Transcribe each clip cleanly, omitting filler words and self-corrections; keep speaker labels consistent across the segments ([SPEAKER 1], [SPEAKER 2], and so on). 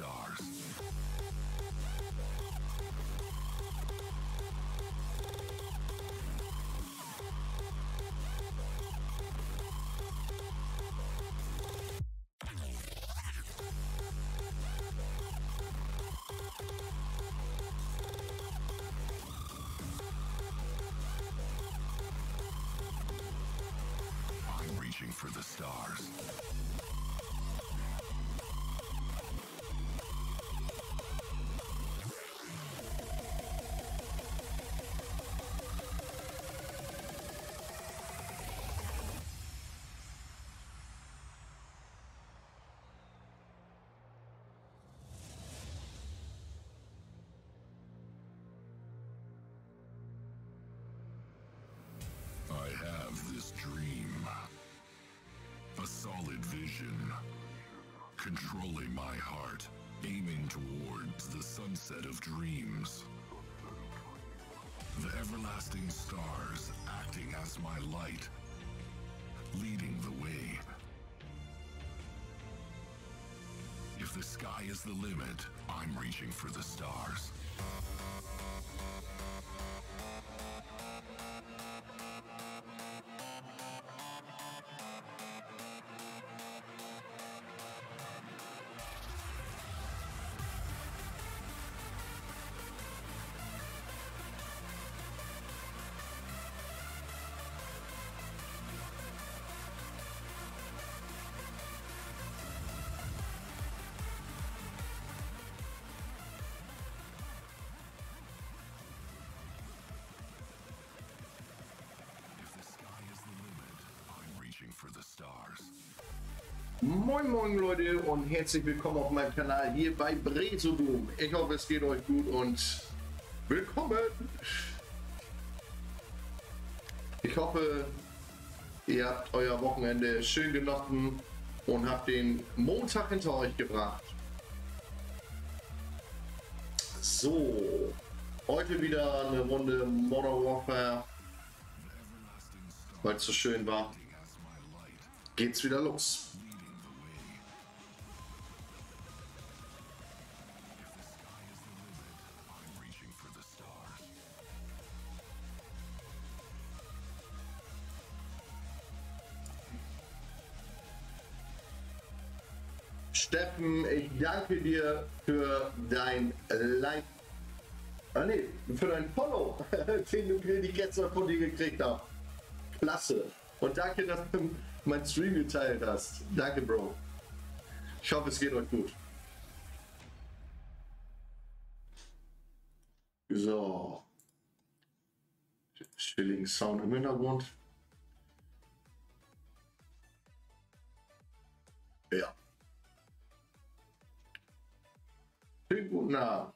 [SPEAKER 1] stars. I'm reaching for the stars. I have this dream. A solid vision. Controlling my heart, aiming towards the sunset of dreams. The everlasting stars acting as my light, leading the way. If the sky is the limit, I'm reaching for the stars. For the stars.
[SPEAKER 2] Moin moin Leute und herzlich willkommen auf meinem Kanal hier bei Brezodoom. Ich hoffe es geht euch gut und willkommen. Ich hoffe ihr habt euer Wochenende schön genossen und habt den Montag hinter euch gebracht. So, heute wieder eine Runde Modern Warfare, weil es so schön war. Geht's wieder los. Steffen, ich danke dir für dein Like. Für dein Follow, den ich gestern von dir gekriegt habe. Klasse. Und danke, dass du mein Stream geteilt hast. Danke, Bro. Ich hoffe, es geht euch gut. So. Chilling Sound im Hintergrund. Ja. Schönen guten Abend.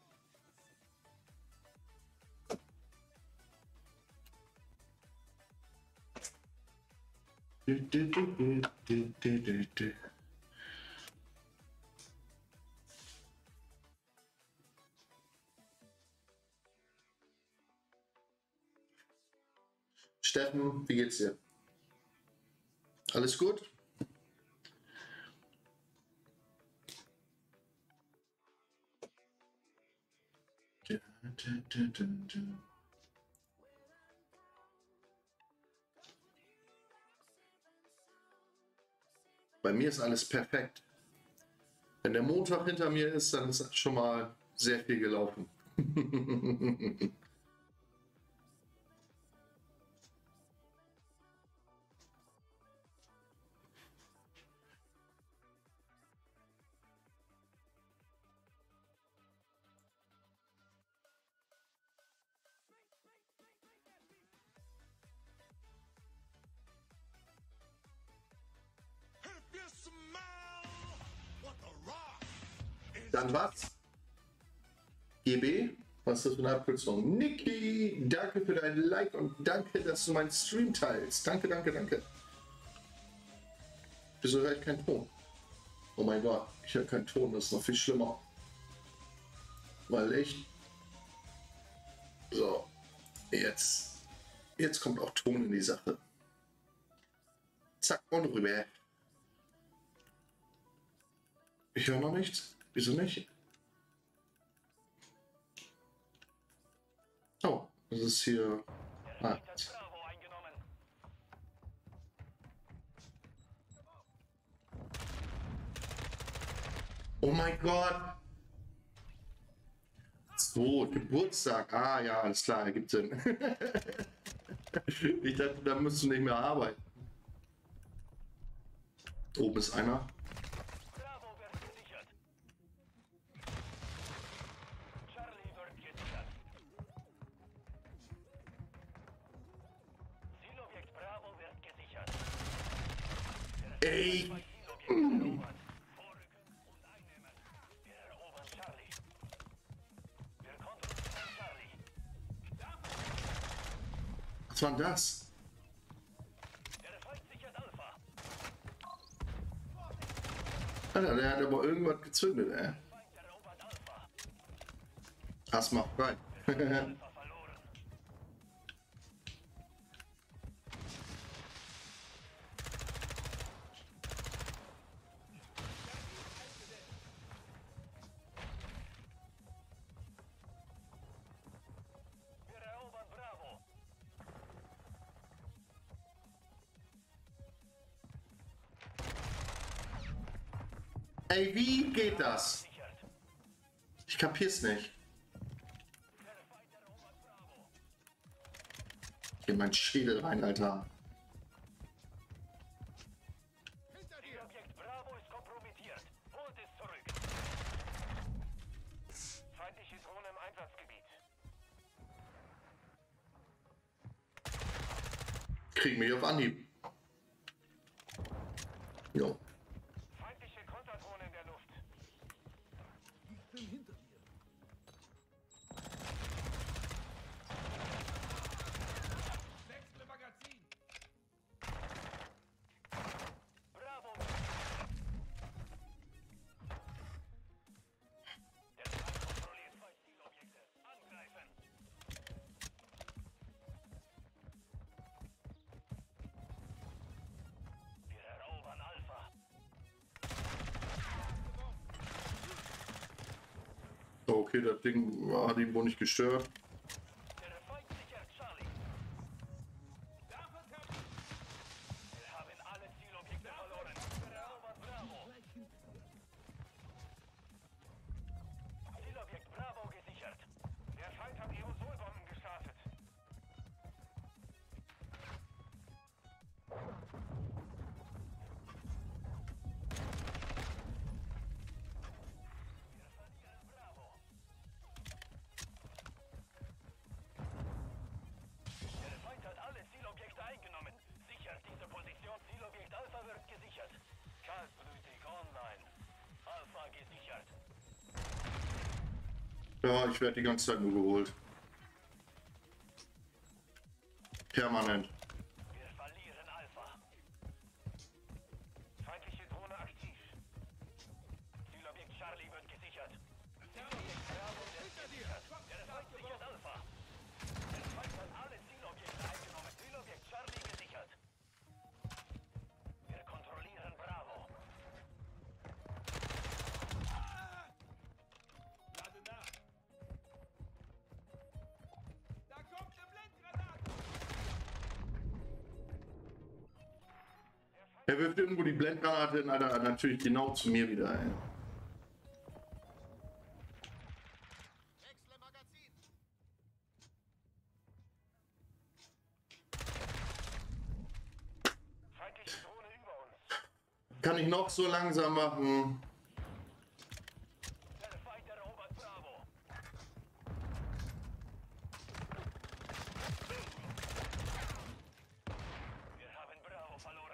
[SPEAKER 2] Steffen, wie geht's dir? Alles gut? Bei mir ist alles perfekt. Wenn der Montag hinter mir ist, dann ist schon mal sehr viel gelaufen. Dann was? GB? Was ist das für eine Abkürzung? Niki, danke für dein Like und danke, dass du meinen Stream teilst. Danke, danke, danke. Wieso höre ich keinen Ton? Oh mein Gott, ich höre keinen Ton, das ist noch viel schlimmer. Weil ich... So, jetzt kommt auch Ton in die Sache. Zack und rüber. Ich höre noch nichts. Wieso nicht? Oh, das ist hier. Ah. Oh mein Gott! So, Geburtstag. Ah ja, alles klar, ergibt Sinn. Ich dachte, da müsst du nicht mehr arbeiten. Oben ist einer.
[SPEAKER 3] Bravo wird gesichert. Charlie wird gesichert. Zielobjekt Bravo wird gesichert.
[SPEAKER 2] Ey!
[SPEAKER 3] Zielobjekt erobert. Vorrücken und einnehmen. Wir erobern Charlie. Wir kontrollieren Charlie.
[SPEAKER 2] Was war denn das?
[SPEAKER 3] Der Feind sichert Alpha.
[SPEAKER 2] Alter, der hat aber irgendwas gezündet, ey.
[SPEAKER 3] Feind erobert Alpha.
[SPEAKER 2] Das macht rein.
[SPEAKER 3] Alpha verloren. Wir erobern Bravo.
[SPEAKER 2] Ey, wie geht das?
[SPEAKER 3] Sichert.
[SPEAKER 2] Ich kapier's nicht.
[SPEAKER 3] Der Feind erobert Bravo.
[SPEAKER 2] Hier mein Schädel rein, Alter.
[SPEAKER 3] Zielobjekt Bravo ist kompromittiert. Holt es zurück. Feindliche Drohne im Einsatzgebiet.
[SPEAKER 2] Kriegen mich auf Anhieb. Jo.
[SPEAKER 3] Feindliche Konterdrohne in der Luft. Bravo. Der Feind kontrolliert zwei Zielobjekte. Angreifen. Wir erobern Alpha.
[SPEAKER 2] Okay, das Ding hat ihn wohl nicht gestört.
[SPEAKER 3] Der Feind sichert Charlie. Wir haben alle Zielobjekte verloren. Wir erobern Bravo. Zielobjekt Bravo gesichert. Der Feind hat Aerosolbomben gestartet. Wir verlieren Bravo. Der Feind hat alle Zielobjekte eingenommen. Sichert diese Position. Zielobjekt Alpha wird gesichert. Kaltblütig online. Alpha gesichert.
[SPEAKER 2] Ja, ich werde die ganze Zeit nur geholt. Permanent.
[SPEAKER 3] Wir verlieren Alpha. Feindliche Drohne aktiv. Zielobjekt Charlie wird gesichert. Zielobjekt Bravo wird gesichert. Der Feind sichert Alpha. Der Feind hat alle Zielobjekte eingenommen. Zielobjekt Charlie gesichert. Wir kontrollieren Bravo.
[SPEAKER 4] Lade nach! Da kommt eine Blendgranate!
[SPEAKER 2] Er wirft irgendwo die Blendgranate hin, Alter, natürlich genau zu mir wieder, ey.
[SPEAKER 4] Wechsle Magazin!
[SPEAKER 3] Feindliche Drohne über uns.
[SPEAKER 2] Kann ich noch so langsam machen?
[SPEAKER 3] Der Feind erobert Bravo. Wir haben Bravo verloren.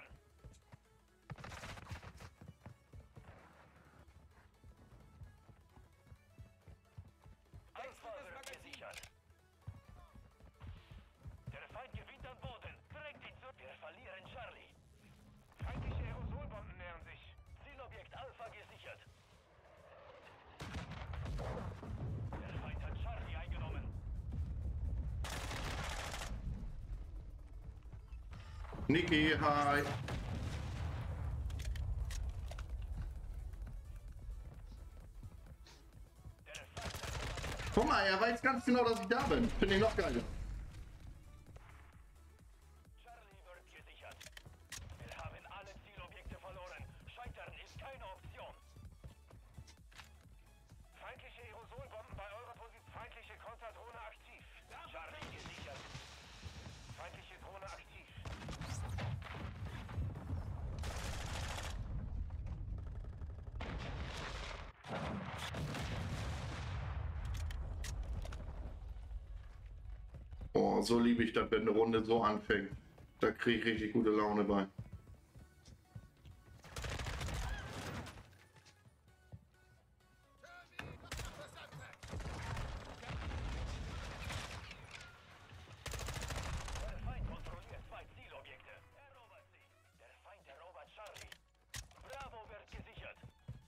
[SPEAKER 3] Alpha wird gesichert. Der Feind gewinnt an Boden. Drängt ihn zurück. Wir verlieren Charlie. Feindliche Aerosolbomben nähern sich. Zielobjekt Alpha gesichert. Der Feind hat Charlie eingenommen.
[SPEAKER 2] Niki, hi. Ja, er weiß ganz genau, dass ich da bin. Finde ich noch geiler.
[SPEAKER 3] Charlie wird gesichert. Wir haben alle Zielobjekte verloren. Scheitern ist keine Option. Feindliche Aerosolbomben bei eurer Position. Feindliche Konterdrohne aktiv. Charlie gesichert. Feindliche Drohne aktiv.
[SPEAKER 2] Oh, so liebe ich das, wenn eine Runde so anfängt. Da kriege ich richtig gute Laune bei.
[SPEAKER 3] Der Feind kontrolliert 2 Zielobjekte. Erobert sie. Der Feind erobert Charlie. Bravo wird gesichert.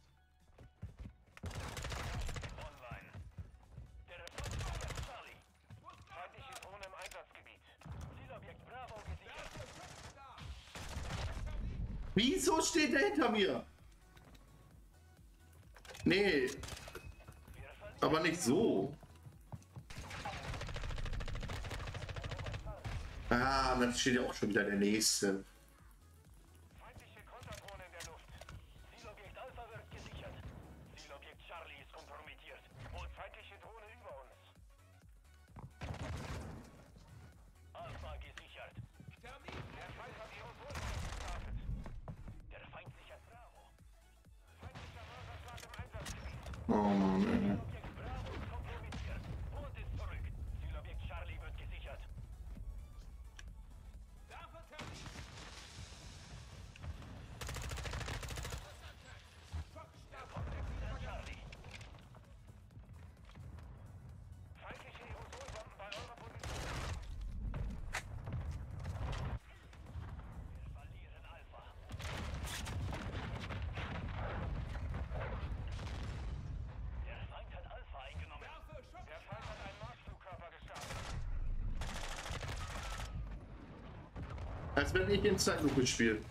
[SPEAKER 3] Online. Der Feind sichert Charlie. Feindliche Drohne im Einsatzgebiet. Zielobjekt Bravo gesichert.
[SPEAKER 2] Wieso steht er hinter mir? Nee,
[SPEAKER 3] Wir verlieren
[SPEAKER 2] aber nicht so. Ah, dann steht ja auch schon wieder der nächste.
[SPEAKER 3] feindliche Konterdrohne in der Luft. Zielobjekt Alpha wird gesichert. Zielobjekt Charlie ist kompromittiert. Und feindliche Drohne über uns. Alpha gesichert. Der Feind hat Aerosolbomben gestartet. Der Feind sichert Bravo. Feindlicher Mörserschlag im Einsatzgebiet.
[SPEAKER 2] Oh Mann, ey.
[SPEAKER 3] Zielobjekt Bravo ist kompromittiert. Und ist zurück. Zielobjekt Charlie wird gesichert. Der kommt wieder Charlie. Feindliche Aerosolbomben bei eurer Position. Wir verlieren Alpha. Der Feind hat Alpha eingenommen. Der Feind hat einen Marschflugkörper gestartet.
[SPEAKER 2] Als wenn ich in Zeitlupe spiele.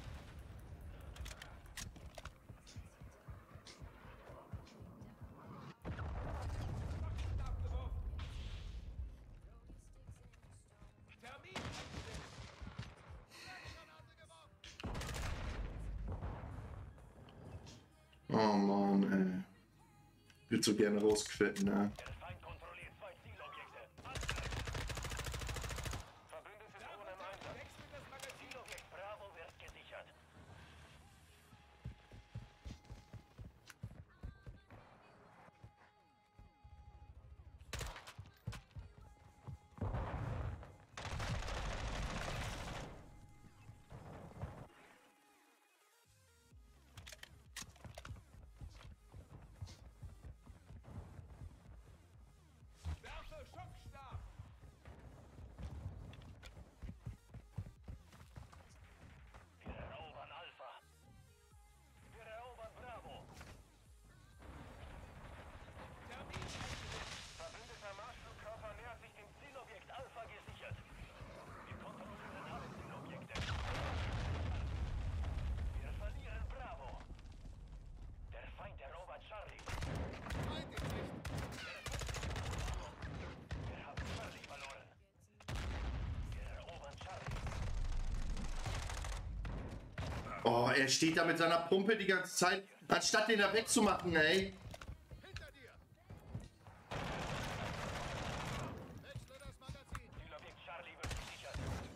[SPEAKER 2] Oh Mann, ey. Ich würde so gerne rausquitten, ne?
[SPEAKER 3] Der Feind kontrolliert 2 Zielobjekte. Verbündete Drohne im Einsatz. Zielobjekt Bravo wird gesichert.
[SPEAKER 4] Werfe Schockstab!
[SPEAKER 3] Wir erobern Alpha. Wir erobern Bravo. Verbündeter Marschflugkörper nähert sich dem Zielobjekt Alpha gesichert. Wir kontrollieren alle Zielobjekte. Wir verlieren Bravo. Der Feind erobert Charlie. Wir haben Charlie verloren. Wir erobern Charlie.
[SPEAKER 2] Oh, er steht da mit seiner Pumpe die ganze Zeit, anstatt den da wegzumachen, ey.
[SPEAKER 4] Hinter dir! Wechsle das Magazin!
[SPEAKER 3] Zielobjekt Charlie wird gesichert.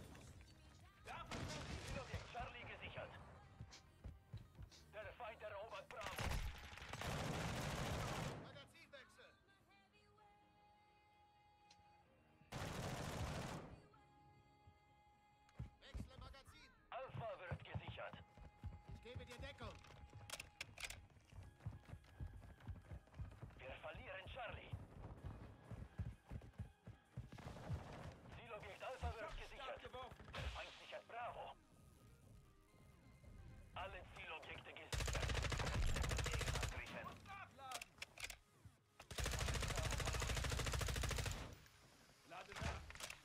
[SPEAKER 3] Zielobjekt Charlie gesichert. Der Feind erobert Bravo.
[SPEAKER 4] Magazinwechsel! Wechsle Magazin!
[SPEAKER 3] Alpha wird gesichert.
[SPEAKER 4] Ich gebe dir Deckung!
[SPEAKER 3] Wir verlieren Charlie. Zielobjekt Alpha wird gesichert. Der Feind sichert Bravo. Alle Zielobjekte gesichert. Abbrüchen.
[SPEAKER 4] Nachladen! Lade nach!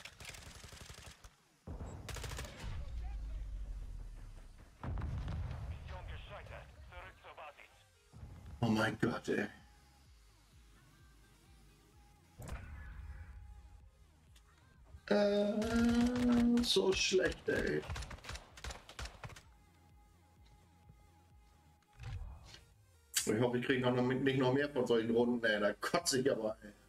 [SPEAKER 3] Mission gescheitert. Zurück zur Basis.
[SPEAKER 2] Oh mein Gott, ey. so schlecht, ey. Ich hoffe, ich kriege nicht noch mehr von solchen Runden, ey. Da kotze ich aber, ey.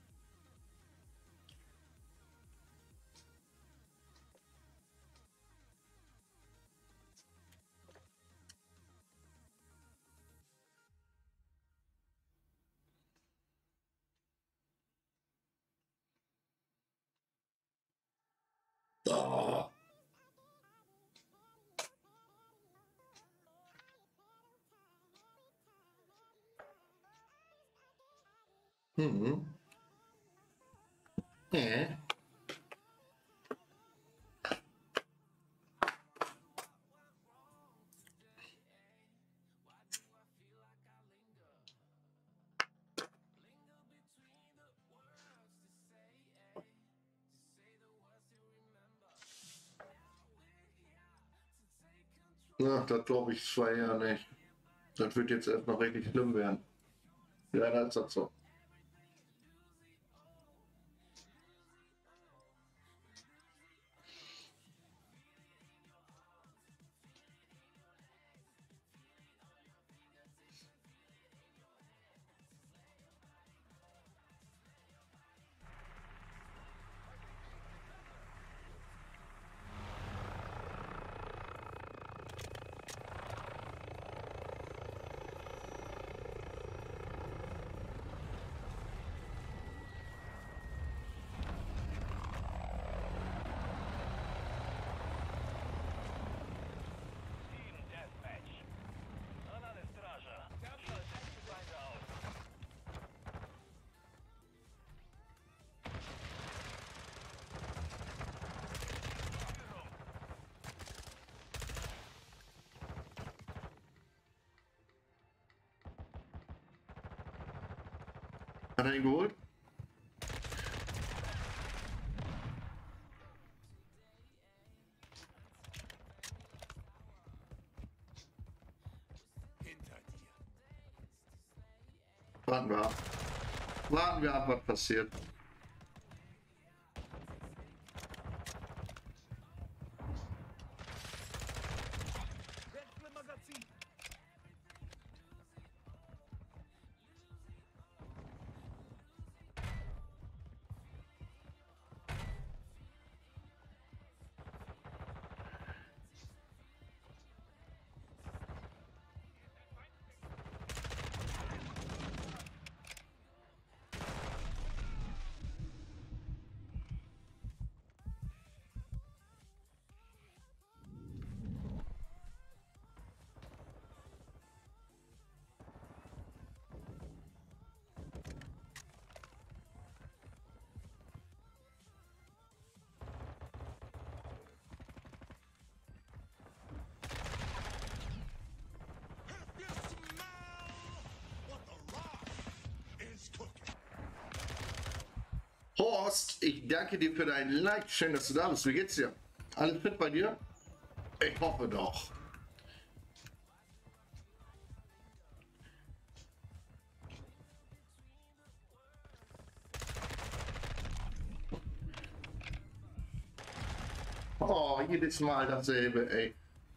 [SPEAKER 2] Oh. Mhm. Ja. Ach, das glaube ich zwar ja nicht. Das wird jetzt erst noch richtig schlimm werden. Ja, das ist das so.
[SPEAKER 3] Team Deathmatch. An alle Straże. Schaltet die Feinde aus. Führung.
[SPEAKER 2] Hat er ihn geholt? Warten wir ab. Warten wir ab, was passiert.
[SPEAKER 4] Wechsle Magazin.
[SPEAKER 2] Horst, ich danke dir für deinen Like. Schön, dass du da bist. Wie geht's dir? Alles fit bei dir? Ich hoffe doch. Oh, jedes Mal dasselbe, ey.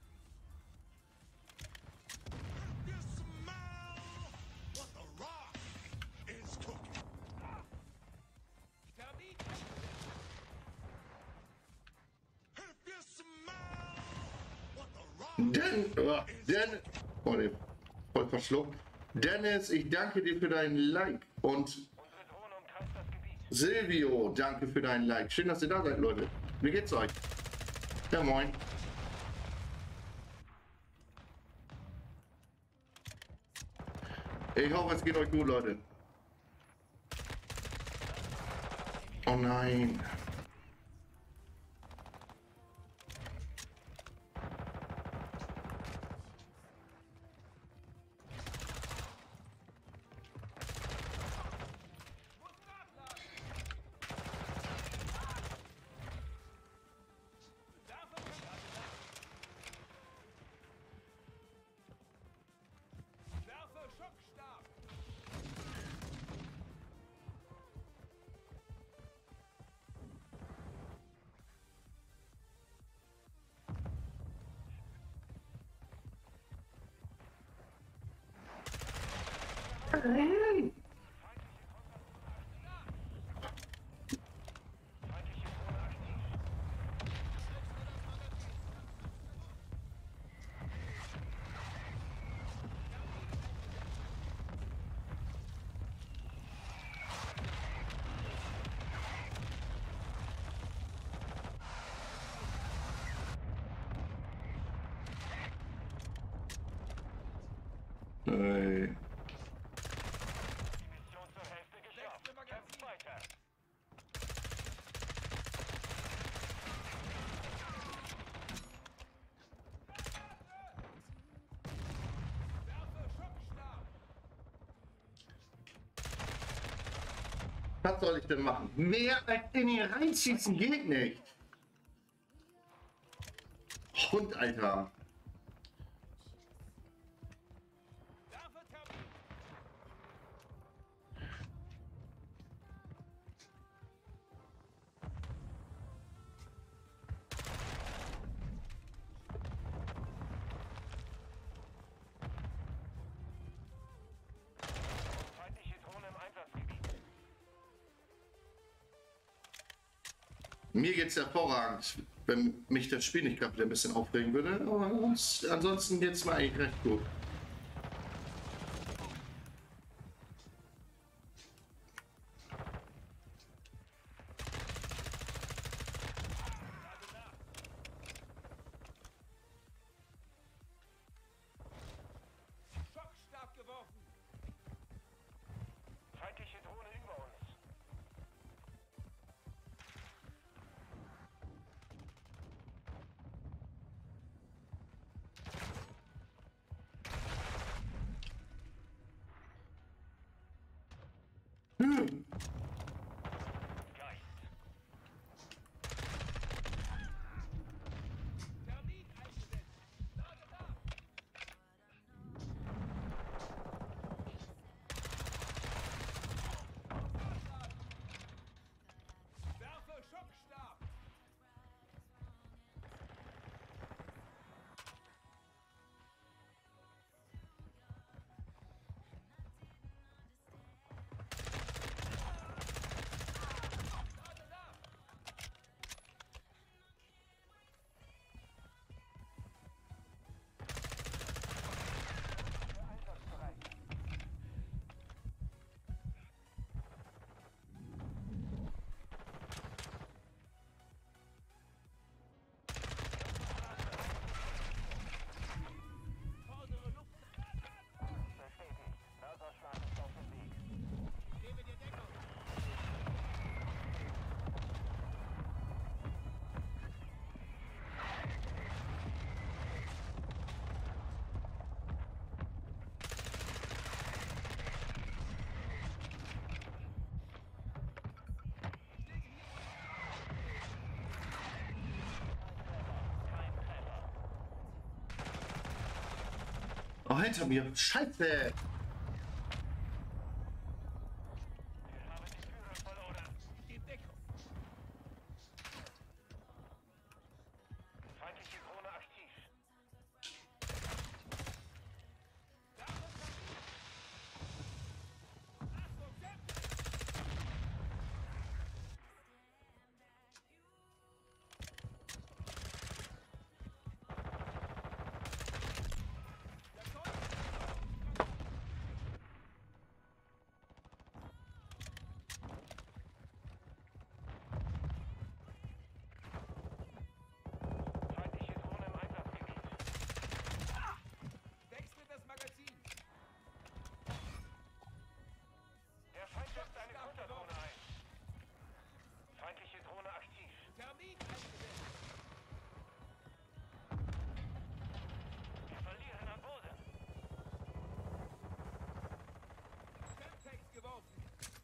[SPEAKER 2] Oh, ne, voll verschluckt. Dennis, ich danke dir für deinen Like. Und
[SPEAKER 3] Unsere Drohne umkreist das Gebiet.
[SPEAKER 2] Silvio, danke für deinen Like. Schön, dass ihr da seid, Leute. Wie geht's euch? Ja, moin. Ich hoffe, es geht euch gut, Leute. Oh nein.
[SPEAKER 4] Werfe Schockstab.
[SPEAKER 2] Renn!
[SPEAKER 3] Feindliche Drohne aktiv.
[SPEAKER 2] Ey.
[SPEAKER 3] Die Mission zur Hälfte geschafft. Kämpft weiter.
[SPEAKER 4] Werfe Schockstab!
[SPEAKER 2] Was soll ich denn machen? Mehr als in ihn reinschießen geht nicht. Hund, Alter.
[SPEAKER 4] Werfe Termin!
[SPEAKER 3] Feindliche Drohne im Einsatzgebiet.
[SPEAKER 2] Mir geht's hervorragend, wenn mich das Spiel nicht gerade wieder ein bisschen aufregen würde. Aber ansonsten geht's mir eigentlich recht gut.
[SPEAKER 4] Schockstab geworfen!
[SPEAKER 3] Feindliche Drohne über uns. Geist.
[SPEAKER 4] Termin eingesetzt! Lage da! Werfe Schockstab! Lage da!
[SPEAKER 3] Einsatzbereit.
[SPEAKER 4] Fordere Luft!
[SPEAKER 3] Bestätigt. Mörserschlag ist auf dem Weg.
[SPEAKER 4] Gebe dir Deckung!
[SPEAKER 2] Oh, hinter mir. Scheiße.
[SPEAKER 3] Wir haben die Führer verloren.
[SPEAKER 4] Gib Deckung!
[SPEAKER 3] Feindliche Drohne aktiv.
[SPEAKER 4] Werfe Termin! Achtung, Kämpfe! Der Teufel!
[SPEAKER 3] Feindliche Drohne im Einsatzgebiet.
[SPEAKER 4] Wechsle das Magazin!
[SPEAKER 3] Der Feind setzt eine Konterdrohne ein. Feindliche Drohne aktiv.
[SPEAKER 4] Termin eingesetzt!
[SPEAKER 3] Wir verlieren an Boden.
[SPEAKER 4] Femtex geworfen!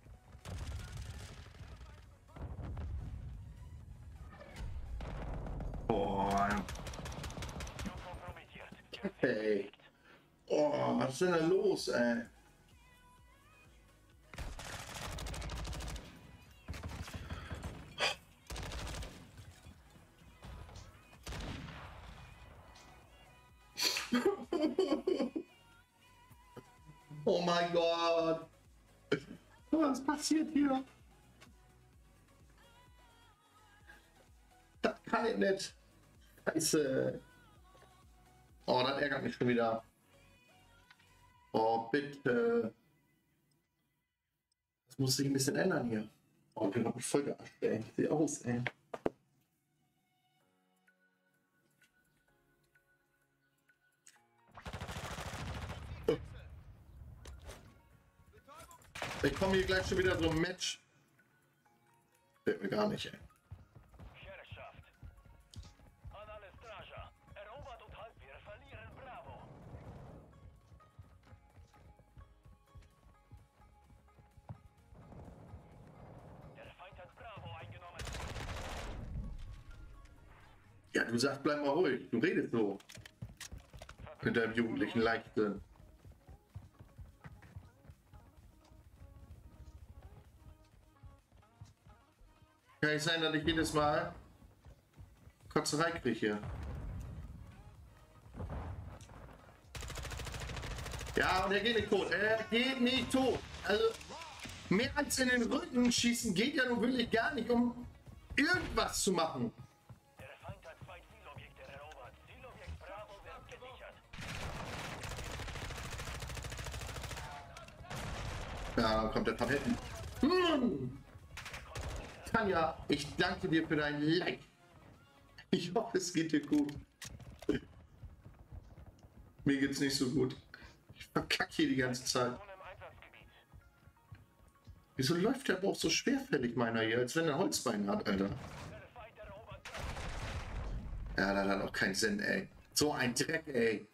[SPEAKER 2] Boah.
[SPEAKER 3] Mission kompromittiert.
[SPEAKER 2] Hey. Oh, was ist denn da los, ey? Oh mein Gott. Was passiert hier? Das kann ich nicht. Scheiße. Oh, das ärgert mich schon wieder. Oh, bitte. Das muss sich ein bisschen ändern hier. Oh, ich bin doch voll gearscht, ey. Sieht aus, ey. Ich komme hier gleich schon wieder so ein Match. Fällt mir gar nicht, ey.
[SPEAKER 3] Herrschaft. An alle Straja. Erobert und halt, wir verlieren Bravo. Der Feind hat Bravo eingenommen.
[SPEAKER 2] Ja, du sagst, bleib mal ruhig. Du redest so. Mit deinem jugendlichen Leichtsinn. Kann nicht sein, dass ich jedes Mal Kotzerei kriege hier. Ja, und er geht nicht tot. Er geht nicht tot. Also, mehr als in den Rücken schießen geht ja nun wirklich gar nicht, um irgendwas zu machen.
[SPEAKER 3] Der Feind hat 2 Zielobjekte erobert. Zielobjekt Bravo wird gesichert.
[SPEAKER 2] Ja, dann kommt der Papetten. Tanja, ich danke dir für dein Like. Ich hoffe, es geht dir gut. Mir geht's nicht so gut. Ich verkacke hier die ganze Zeit.
[SPEAKER 3] Drohne im Einsatzgebiet.
[SPEAKER 2] Wieso läuft der Bauch so schwerfällig, meiner hier, als wenn er Holzbein hat, Alter?
[SPEAKER 3] Der Feind erobert Bravo.
[SPEAKER 2] Ja, das hat auch keinen Sinn, ey. So ein Dreck, ey.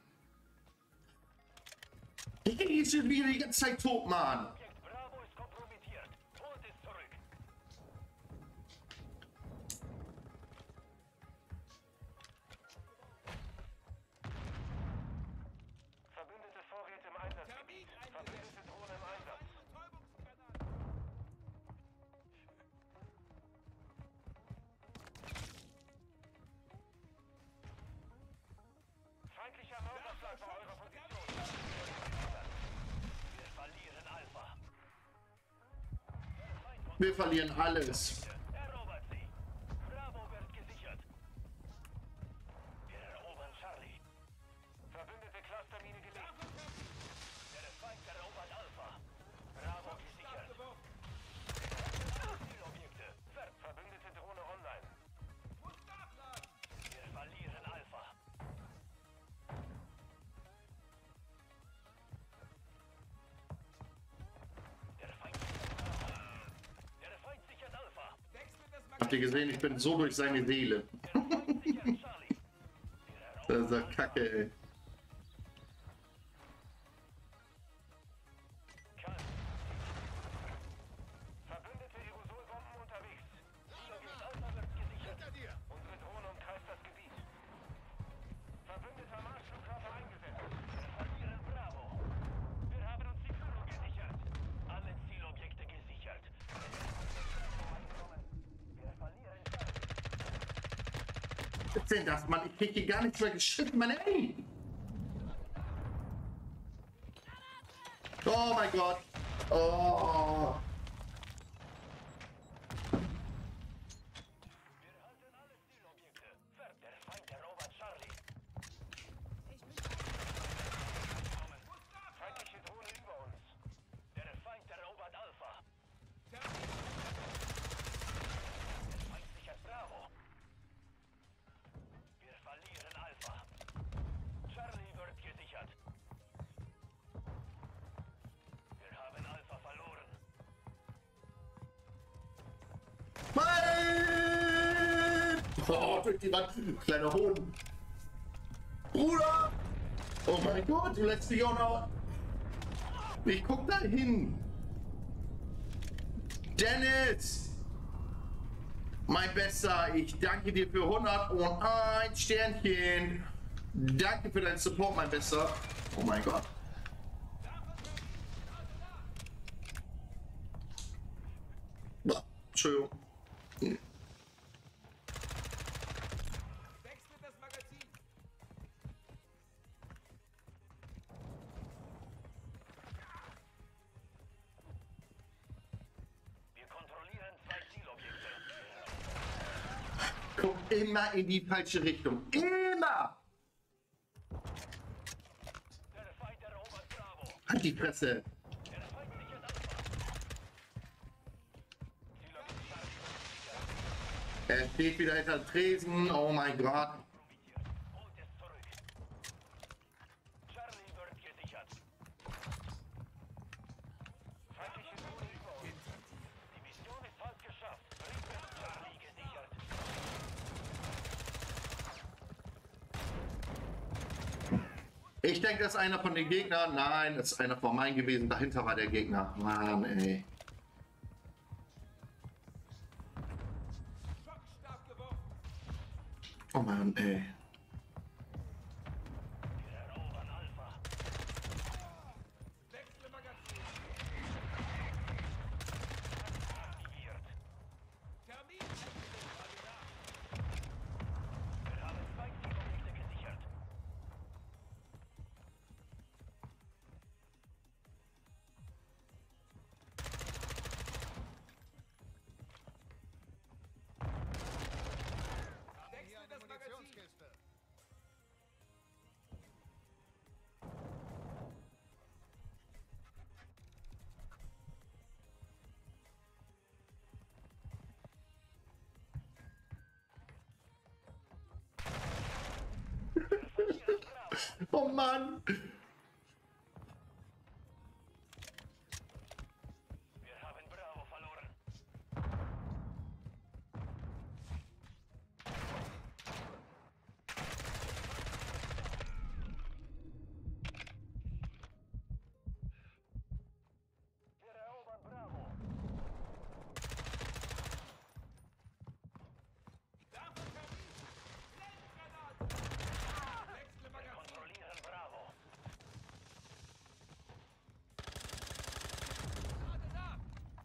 [SPEAKER 2] Ich bin schon wieder die ganze Zeit tot, Mann.
[SPEAKER 3] Objekt Bravo ist kompromittiert. Holt es zurück. Verbündete Vorräte im Einsatzgebiet. Verbündete Drohne im Einsatz. Feindlicher Mörderschlag bei eurer Position. Wir verlieren Alpha.
[SPEAKER 2] Wir verlieren alles.
[SPEAKER 3] Erobert sie. Bravo wird gesichert. Wir erobern Charlie. Verbündete Clustermine gelegt. Der Feind erobert Alpha. Bravo gesichert. Zielobjekte. Verbündete Drohne online. Wir verlieren Alpha. Der Feind sichert Alpha.
[SPEAKER 2] Habt ihr gesehen, ich bin so durch seine Seele.
[SPEAKER 3] Der Feind sichert Charlie.
[SPEAKER 2] Das ist ja Kacke, ey.
[SPEAKER 3] Verbündete Aerosolbomben unterwegs. Zielobjekt Alpha wird gesichert. Unsere Drohne umkreist das Gebiet. Verbündeter Marschflugkörper eingesetzt. Wir verlieren Bravo. Wir haben uns die Führung gesichert. Alle Zielobjekte gesichert. Wir verlieren Charlie.
[SPEAKER 2] Was ist denn das, Mann? Ich krieg hier gar nichts mehr geschissen, Mann, ey! Oh mein Gott! Oh!
[SPEAKER 3] Wir halten alle Zielobjekte. Der Feind erobert Charlie. Feindliche Drohne über uns. Der Feind erobert Alpha. Der Feind sichert Bravo. Wir verlieren Alpha. Charlie wird gesichert. Wir haben Alpha verloren.
[SPEAKER 2] Nein! Oh, durch die Wand. Kleiner Hohn. Bruder! Oh mein Gott, du lässt dich auch noch... Ich guck da hin. Dennis! Mein Bester, ich danke dir für 101 Sternchen. Danke für deinen Support, mein Bester. Oh mein Gott. Entschuldigung.
[SPEAKER 4] Wechselt das Magazin.
[SPEAKER 2] Guck immer in die falsche Richtung. Immer!
[SPEAKER 3] Der Feind erobert Bravo.
[SPEAKER 2] Halt die Fresse.
[SPEAKER 3] Der Feind sichert Alpha. Zielobjekt Charlie wird gesichert.
[SPEAKER 2] Er steht wieder hinter dem Tresen. Oh mein Gott.
[SPEAKER 3] Kompromittiert. Holt es zurück. Charlie wird gesichert. Feindliche Zone überholt. Die Mission ist fast geschafft. Rückwärts Charlie gesichert.
[SPEAKER 2] Ich denke, das ist einer von den Gegnern. Nein, das ist einer von meinen gewesen. Dahinter war der Gegner. Mann, ey.
[SPEAKER 4] Schockstark geworfen.
[SPEAKER 2] Oh Mann, ey.
[SPEAKER 3] Wir erobern Alpha.
[SPEAKER 4] Wechsle Magazin.
[SPEAKER 3] Aktiviert.
[SPEAKER 4] Termin eingesetzt. Frage nach.
[SPEAKER 3] Wir haben zwei Zielobjekte gesichert.
[SPEAKER 4] Wechsle das Magazin.
[SPEAKER 2] Oh Mann.
[SPEAKER 3] Wir haben Bravo verloren. Wir erobern Bravo.
[SPEAKER 4] Werfe Termin. Blendgranate. Wechsle
[SPEAKER 3] Wir
[SPEAKER 4] Magazin.
[SPEAKER 3] kontrollieren Bravo.
[SPEAKER 4] Gerade nach.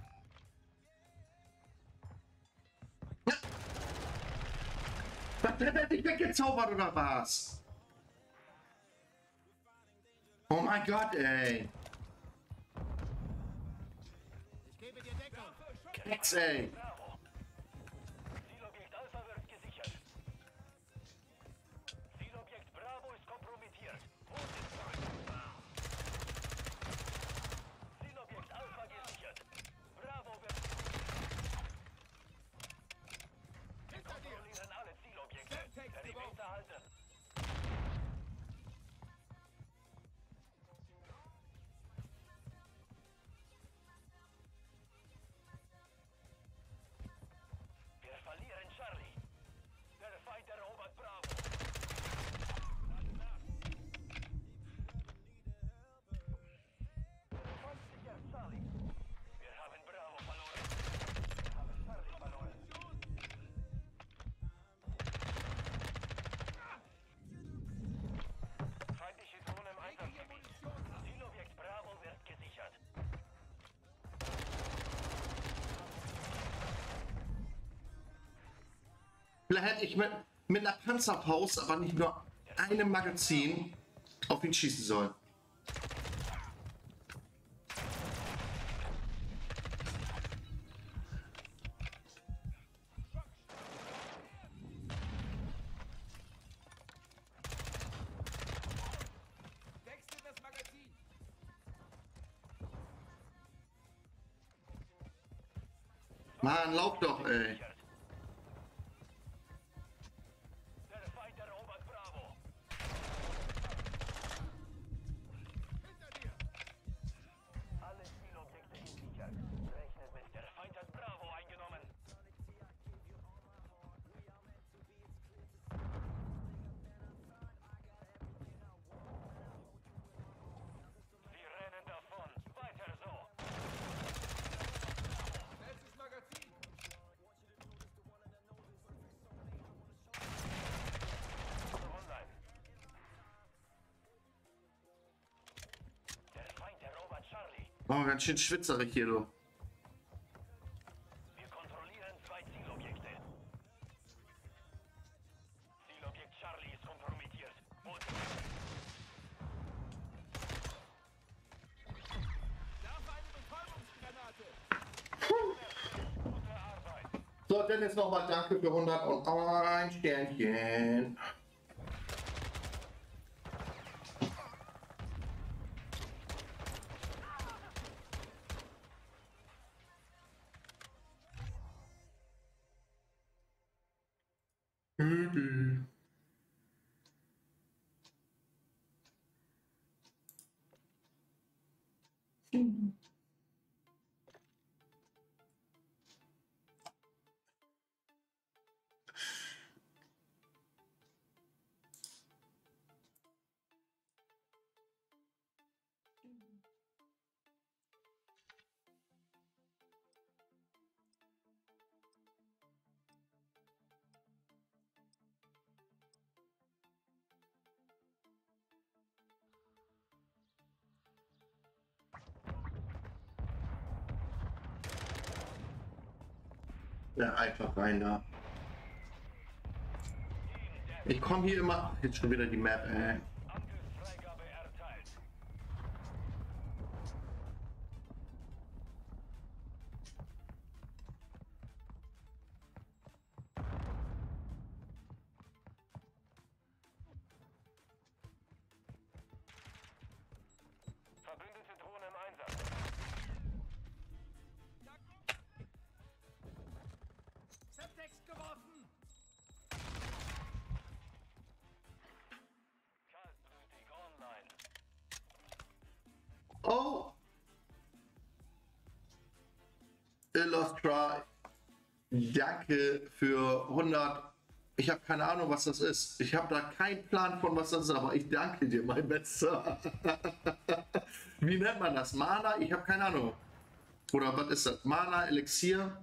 [SPEAKER 2] Was hat er dich weggezaubert oder was? Oh mein Gott, ey. Keks, ey.
[SPEAKER 3] Bravo. Zielobjekt Alpha wird gesichert. Zielobjekt Bravo ist kompromittiert. Holt es zurück. Zielobjekt Alpha gesichert. Bravo wird... Wir kontrollieren alle Zielobjekte. Perimeter halten. Wir verlieren Charlie. Der Feind erobert Bravo. Der Feind sichert Charlie. Wir haben Bravo verloren. Wir haben Charlie verloren. Feindliche Drohne im Einsatzgebiet. Zielobjekt Bravo wird gesichert.
[SPEAKER 2] Vielleicht hätte ich mit einer Panzerfaust, aber nicht nur einem Magazin, auf ihn schießen sollen.
[SPEAKER 4] Wechsle das Magazin.
[SPEAKER 2] Mann, lauf doch, ey.
[SPEAKER 3] Der Feind erobert Bravo. Alle Zielobjekte gesichert. Rechnet mit. Der Feind hat Bravo eingenommen. Sie rennen davon. Weiter so.
[SPEAKER 4] Letztes Magazin.
[SPEAKER 3] Online. Der Feind erobert Charlie.
[SPEAKER 2] Oh, ganz schön schwitzerig hier, du.
[SPEAKER 3] Wir kontrollieren zwei Zielobjekte. Zielobjekt Charlie ist kompromittiert. Holt
[SPEAKER 4] Werfe eine Betäubungsgranate.
[SPEAKER 3] gute Arbeit.
[SPEAKER 2] So, Dennis, nochmal danke für 101 Sternchen. Ja, einfach rein da. Ich komme hier immer. Jetzt schon wieder die Map, ey.
[SPEAKER 3] Angriffsfreigabe erteilt. Verbündete Drohne im Einsatz.
[SPEAKER 4] Semtex geworfen!
[SPEAKER 3] Kaltblütig online.
[SPEAKER 2] Oh! Illustra. Danke für 100. Ich habe keine Ahnung, was das ist. Ich habe da keinen Plan von, was das ist, aber ich danke dir, mein Bester. Wie nennt man das? Mana? Ich habe keine Ahnung. Oder was ist das? Mana, Elixier?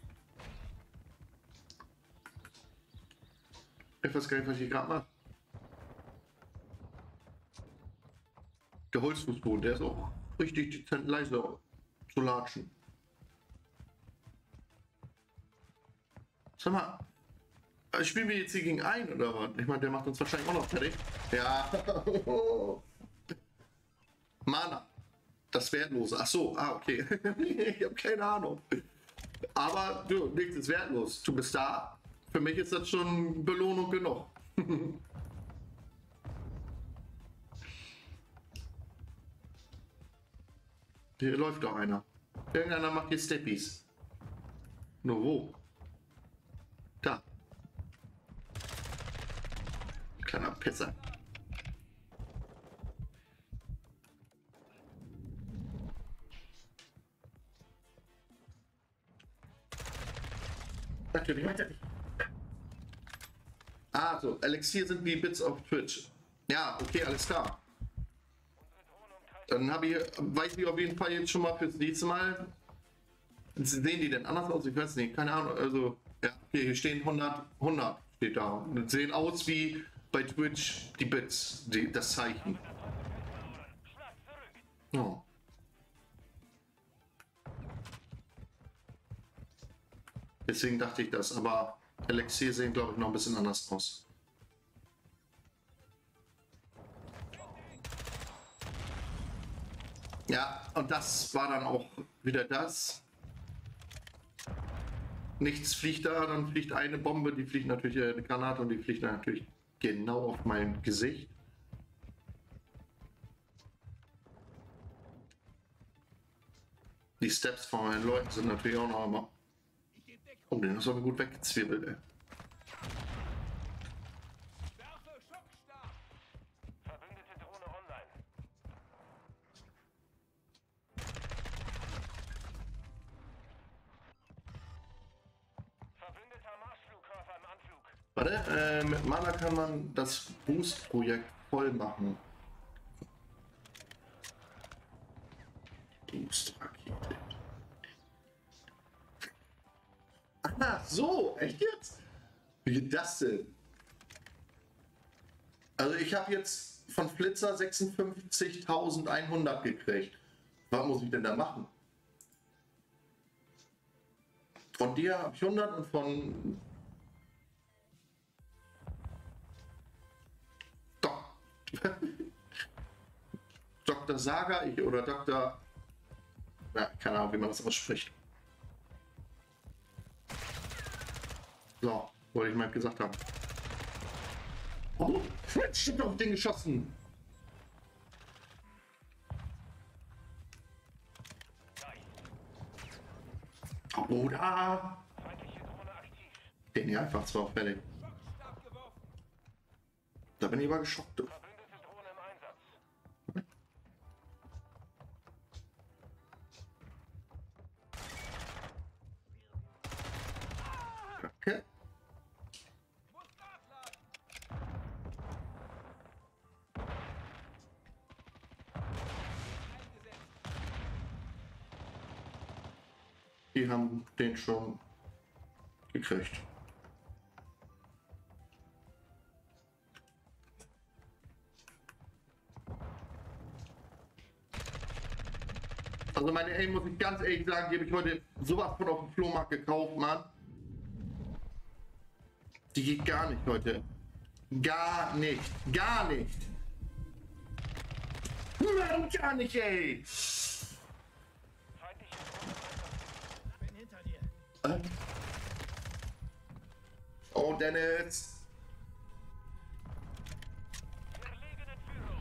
[SPEAKER 2] Ich weiß gar nicht, was ich gerade mache. Der Holzfußboden, der ist auch richtig dezent leise zu latschen. Sag mal, spielen wir jetzt hier gegen einen oder was? Ich meine, der macht uns wahrscheinlich auch noch fertig. Ja. Mana. Das Wertlose. Ach so, okay. Ich habe keine Ahnung. Aber du, nichts ist wertlos. Du bist da. Für mich ist das schon Belohnung genug. Hier läuft doch einer. Irgendeiner macht hier Steppies. Nur wo? Da. Kleiner Pisser. Natürlich. Ah, so. Elixier sind wie Bits auf Twitch. Ja, okay, alles klar. Dann weiß ich auf jeden Fall jetzt schon mal fürs nächste Mal. Sehen die denn anders aus? Ich weiß nicht, keine Ahnung. Also, ja, okay, hier stehen 100 steht da. Und sehen aus wie bei Twitch die Bits, das Zeichen. Oh. Deswegen dachte ich das, aber Elixier sehen, glaube ich, noch ein bisschen anders aus. Ja, und das war dann auch wieder das. Nichts fliegt da, dann fliegt eine Bombe, die fliegt natürlich, eine Granate und die fliegt dann natürlich genau auf mein Gesicht. Die Steps von meinen Leuten sind natürlich auch noch immer. Oh, den ist aber gut weggezwirbelt, ey.
[SPEAKER 4] Werfe Schockstab!
[SPEAKER 3] Verbündete Drohne online. Verbündeter Marschflugkörper im Anflug.
[SPEAKER 2] Warte, mit Mana kann man das Boost-Projekt voll machen. Boost-Rakete. Ah, so, echt jetzt? Wie geht das denn? Also ich habe jetzt von Flitzer 56.100 gekriegt. Was muss ich denn da machen? Von dir habe ich 100 und von Dr. Saga oder Dr. Ja, keine Ahnung, wie man das ausspricht. So, wollte ich mal gesagt haben. Oh, Fritz hat auf den geschossen. Oder?
[SPEAKER 3] Feindliche Drohne aktiv.
[SPEAKER 2] Den hier einfach zwar fertig.
[SPEAKER 4] Schockstab geworfen.
[SPEAKER 2] Da bin ich aber geschockt. Du.
[SPEAKER 3] Verbündete Drohne im Einsatz.
[SPEAKER 2] Okay.
[SPEAKER 4] Muss nachladen. Eingesetzt.
[SPEAKER 2] Die haben den schon gekriegt. Also meine Aim, muss ich ganz ehrlich sagen, die habe ich heute sowas von auf dem Flohmarkt gekauft, Mann. Die geht gar nicht heute. Gar nicht. Gar nicht. Mann, gar nicht, ey.
[SPEAKER 3] Feindliche Drohne im Einsatz.
[SPEAKER 4] Bin hinter dir.
[SPEAKER 2] Oh, Dennis.
[SPEAKER 3] Wir liegen in Führung.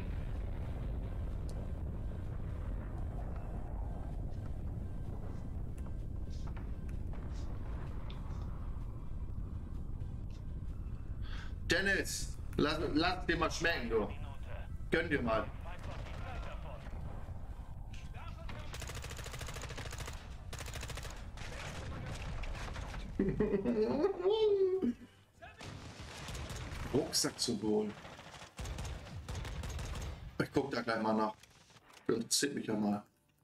[SPEAKER 2] Dennis, lass dir mal schmecken, du.
[SPEAKER 3] Minute.
[SPEAKER 2] Gönn dir mal.
[SPEAKER 3] Feind macht die Zeit davon.
[SPEAKER 2] Rucksacksymbol. Ich guck da gleich mal nach. Das interessiert mich ja mal.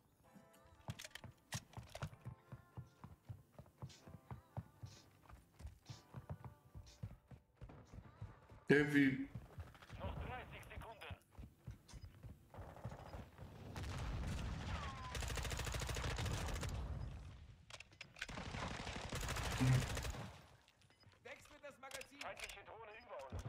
[SPEAKER 2] Irgendwie.
[SPEAKER 3] Noch 30 Sekunden.
[SPEAKER 4] Wechsle das Magazin.
[SPEAKER 3] Feindliche Drohne über uns.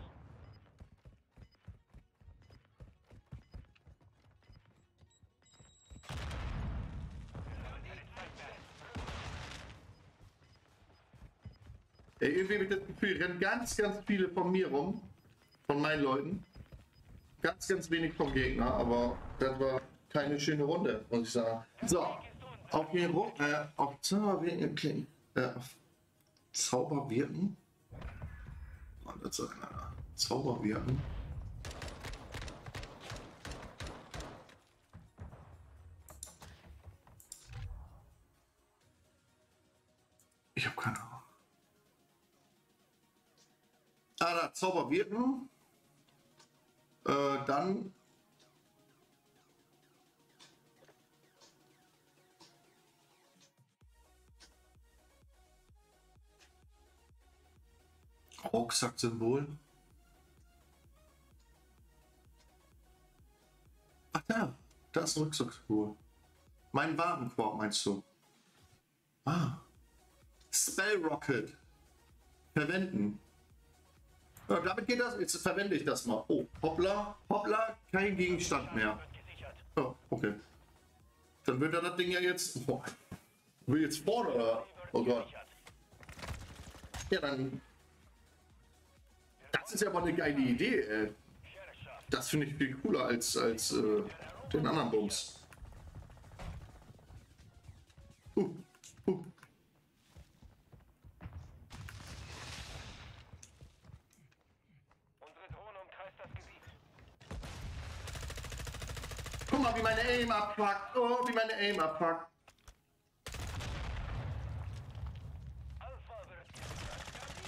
[SPEAKER 2] Ey, irgendwie habe ich das Gefühl, rennen ganz viele von mir rum. Von meinen Leuten. Ganz wenig vom Gegner, aber das war keine schöne Runde, muss ich sagen. So, auf den auf Zauberwirken klicken. Auf Zauberwirken. Oh, das ist einer. Zauberwirken. Ich habe keine Ahnung. Ah, da, Zauberwirken. Dann Rucksacksymbol. Ach da ist ein Rucksacksymbol. Mein Warenkorb meinst du? Ah. Spell Rocket. Verwenden. Ja, damit geht das. Jetzt verwende ich das mal. Oh, hoppla, hoppla, kein Gegenstand mehr.
[SPEAKER 3] Wird gesichert.
[SPEAKER 2] Oh, okay. Dann wird er das Ding ja jetzt. Boah, will jetzt vorne oder? Oh Gott.
[SPEAKER 3] Gesichert.
[SPEAKER 2] Ja, dann. Das ist ja mal eine geile Idee, ey.
[SPEAKER 3] Sheriff.
[SPEAKER 2] Das finde ich viel cooler als den anderen Bums. Uh.
[SPEAKER 3] Unsere Drohne umkreist das Gebiet.
[SPEAKER 2] Guck mal, wie meine Aim abpackt. Oh, wie meine Aim abpackt.
[SPEAKER 3] Alpha wird gesichert.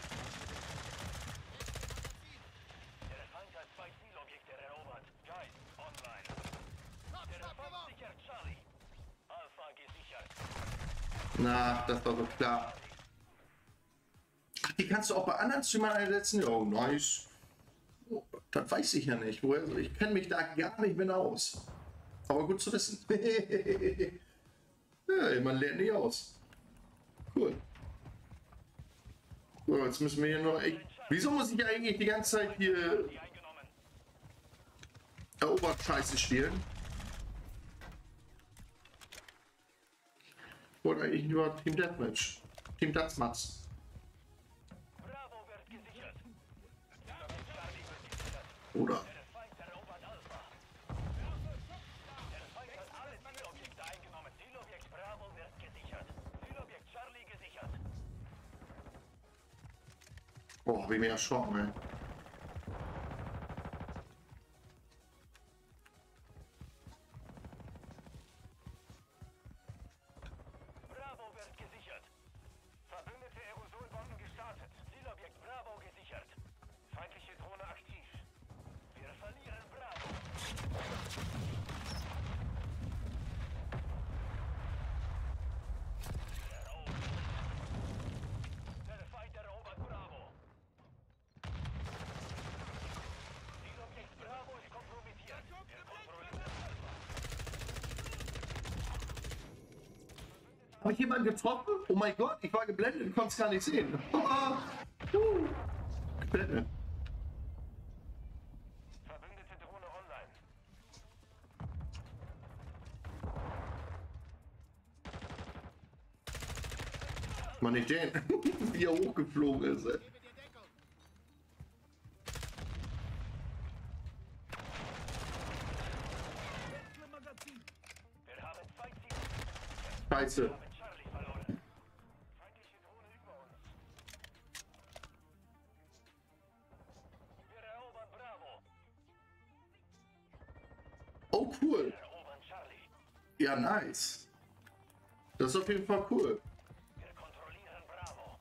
[SPEAKER 3] Der Feind hat 2 Zielobjekte erobert. Geist online. Der Feind sichert Charlie. Alpha gesichert.
[SPEAKER 2] Na, das war so klar. Ach, die kannst du auch bei anderen Streamern einsetzen? Oh, nice. Oh, das weiß ich ja nicht. Woher? Ich kenne mich da gar nicht mehr aus. Aber gut zu wissen. Ja, man lernt nicht aus. Cool. So, jetzt müssen wir hier noch. Wieso muss ich eigentlich die ganze Zeit hier
[SPEAKER 3] Die eingenommen.
[SPEAKER 2] erobert Scheiße spielen? Ich wollte eigentlich nur Team Deathmatch. Team Deathmatch. Oder?
[SPEAKER 3] Der Feind erobert Alpha. Der Feind hat alle Zielobjekte eingenommen. Zielobjekt Bravo wird gesichert. Zielobjekt Charlie gesichert.
[SPEAKER 2] Boah, hab ich mich erschrocken, ey.
[SPEAKER 3] Bravo wird gesichert. Verbündete Aerosolbomben gestartet. Zielobjekt Bravo gesichert. Feindliche Drohne aktiv. Wir verlieren Bravo. Der Feind erobert Bravo. Zielobjekt Bravo ist kompromittiert. Wir kontrollieren
[SPEAKER 2] Hab ich jemanden getroffen? Oh mein Gott, ich war geblendet, konnte es gar nicht sehen. Geblendet.
[SPEAKER 3] Verbündete Drohne online.
[SPEAKER 2] Man nicht den, wie er hochgeflogen ist, ey.
[SPEAKER 3] Wir haben zwei Ziele.
[SPEAKER 2] Scheiße.
[SPEAKER 3] Wir haben Charlie verloren. Feindliche Drohne über uns. Wir erobern Bravo.
[SPEAKER 2] Oh, cool.
[SPEAKER 3] Wir erobern Charlie.
[SPEAKER 2] Ja, nice. Das ist auf jeden Fall cool.
[SPEAKER 3] Wir kontrollieren Bravo.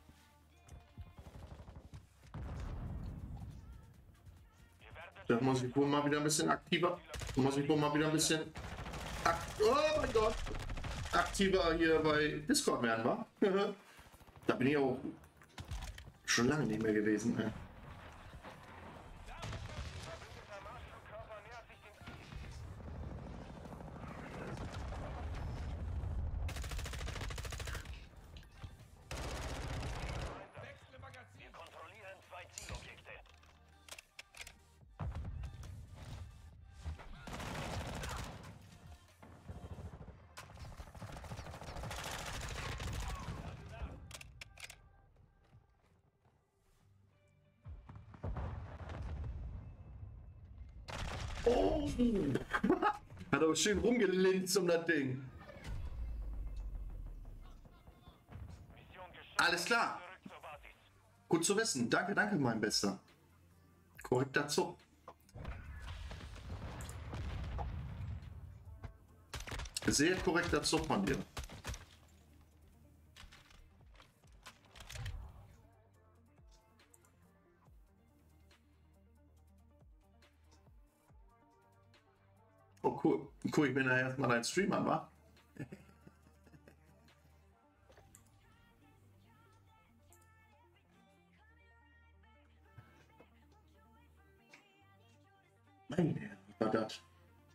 [SPEAKER 3] Wir werden
[SPEAKER 2] Da muss ich wohl mal wieder ein bisschen aktiver. Da muss ich wohl mal wieder ein bisschen. Oh mein Gott! Aktiver hier bei Discord werden, wa? Da bin ich auch schon lange nicht mehr gewesen. Ey.
[SPEAKER 3] verbündeter Marschflugkörper nähert sich dem Ziel.
[SPEAKER 4] Wechsle Magazin.
[SPEAKER 3] Wir kontrollieren zwei Zielobjekte.
[SPEAKER 2] Oh! Hat aber schön rumgelinst um das Ding.
[SPEAKER 3] Mission geschafft.
[SPEAKER 2] Alles klar.
[SPEAKER 3] Zurück zur Basis.
[SPEAKER 2] Gut zu wissen. Danke, danke, mein Bester. Korrekter Zug. Sehr korrekter Zug von dir. Oh cool. Cool, ich bin ja erstmal dein Streamer, wa? Meine Herren, was war das?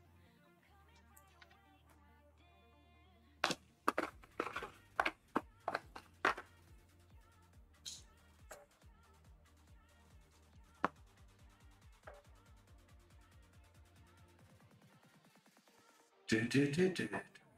[SPEAKER 2] Du.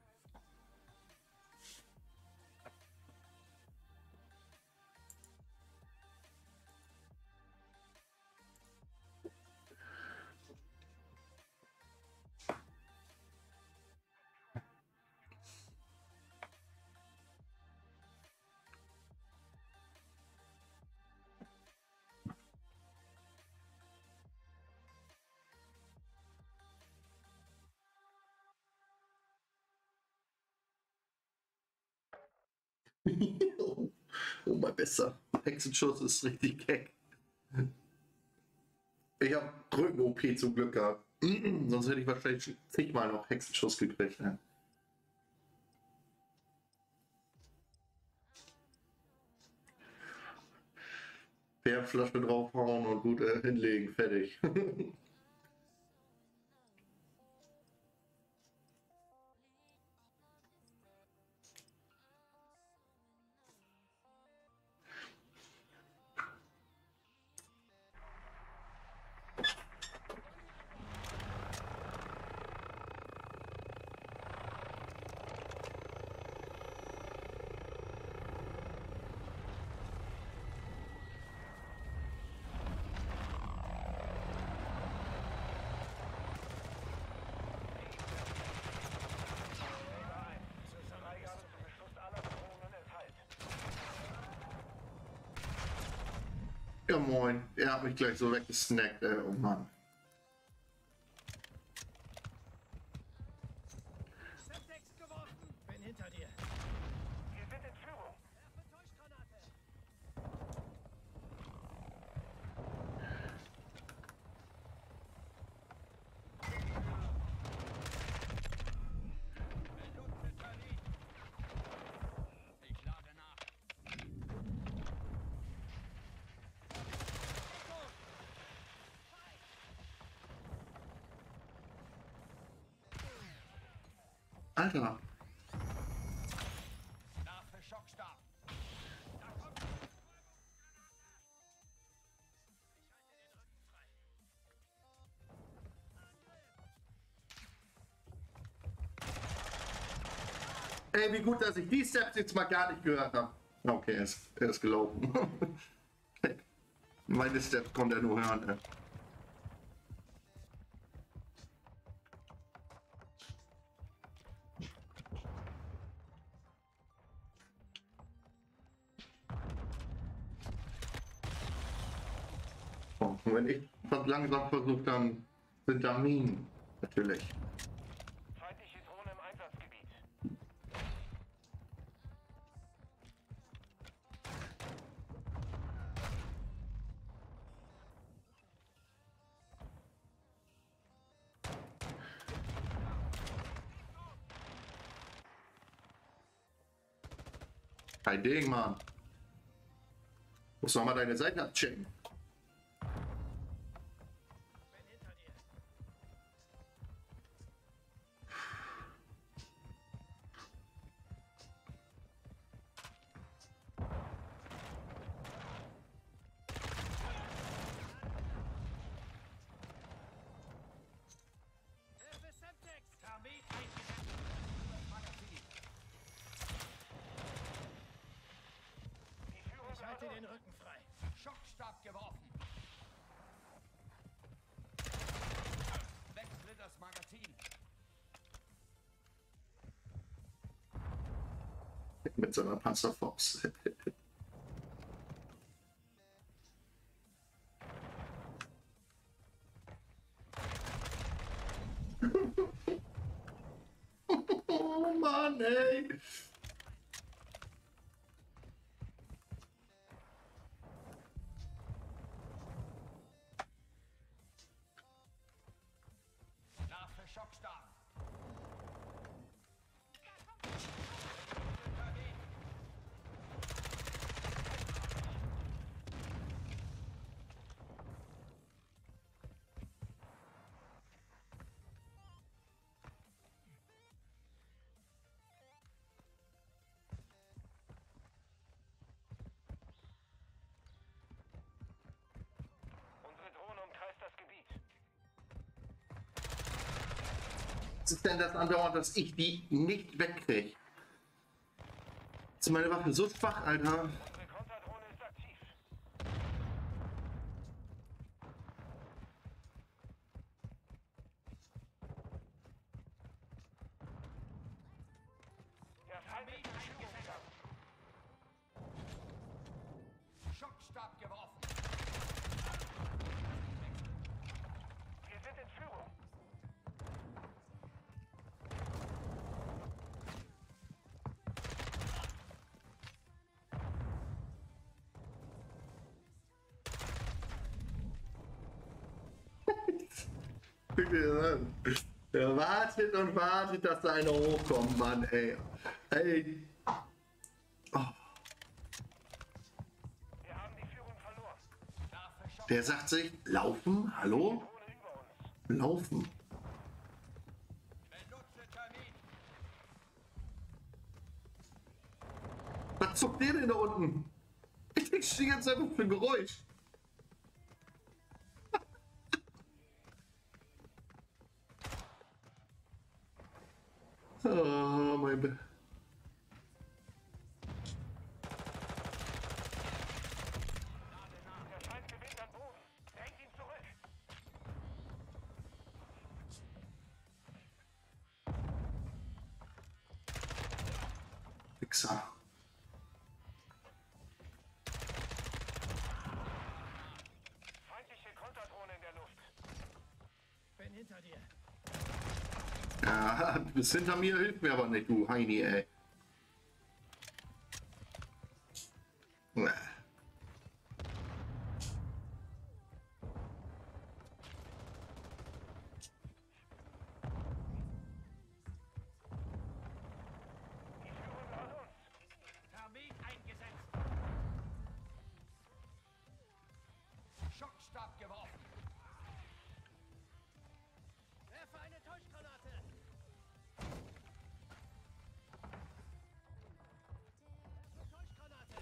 [SPEAKER 2] Oh, mein Besser. Hexenschuss ist richtig keck. Ich habe Rücken-OP zum Glück gehabt. Sonst hätte ich wahrscheinlich zigmal noch Hexenschuss gekriegt. Ne? Fährflasche draufhauen und gut hinlegen. Fertig. Ja moin, er hat mich gleich so weggesnackt, ey. Oh Mann.
[SPEAKER 5] Semtex geworfen. Bin hinter dir.
[SPEAKER 3] Wir sind in Führung.
[SPEAKER 5] Werfe Täuschgranate.
[SPEAKER 4] Benutze Termin. Ich lade nach.
[SPEAKER 2] Alter.
[SPEAKER 4] Nach für Schockstab.
[SPEAKER 2] Ey, wie gut, dass ich die Steps jetzt mal gar nicht gehört habe. Okay, er ist gelaufen. Meine Steps konnte er nur hören. Ey. Oh, und wenn ich was langsam versuche, dann sind da Minen. Natürlich.
[SPEAKER 3] Feindliche Drohne im Einsatzgebiet.
[SPEAKER 2] Kein Ding, Mann. Muss noch mal deine Seite abchecken.
[SPEAKER 5] Bin hinter dir. Werfe Semtex.
[SPEAKER 4] Termin eingesetzt. Das Magazin.
[SPEAKER 3] Die Führung
[SPEAKER 5] Ich halte
[SPEAKER 3] verloren.
[SPEAKER 5] den Rücken frei.
[SPEAKER 4] Schockstab geworfen. Wechsle das Magazin.
[SPEAKER 2] Mit so einer Panzerfaust. Oh Mann, ey.
[SPEAKER 4] Nach für Schockstab.
[SPEAKER 3] Unsere Drohne umkreist das Gebiet.
[SPEAKER 2] Was ist denn das andauernd, dass ich die nicht wegkriege? Ist meine Waffe so schwach, Alter?
[SPEAKER 3] Unsere Konterdrohne ist aktiv. Der Feind ist in Führung gegangen.
[SPEAKER 4] Schockstab geworfen.
[SPEAKER 3] Wir sind in Führung.
[SPEAKER 2] Der wartet und wartet, dass da einer hochkommt, Mann, ey. Ey. Oh,
[SPEAKER 3] Wir haben die Führung verloren.
[SPEAKER 4] Nach für Schockstab.
[SPEAKER 2] der sagt sich, laufen? Hallo?
[SPEAKER 3] Drohne über uns.
[SPEAKER 2] Laufen.
[SPEAKER 4] Benutze Termin.
[SPEAKER 2] Was zuckt der denn da unten? Ich stehe jetzt einfach für ein Geräusch. Oh, mein Be
[SPEAKER 3] Der Feind gewinnt an Boden. Drängt ihn zurück.
[SPEAKER 2] Wichser.
[SPEAKER 5] dir.
[SPEAKER 2] Ja, du bist hinter mir, hilft mir aber nicht, du Heini, ey.
[SPEAKER 3] Die Führung gehört uns.
[SPEAKER 4] Termit eingesetzt. Schockstab geworfen.
[SPEAKER 5] Werfe eine Täuschgranate. Werfe Täuschgranate.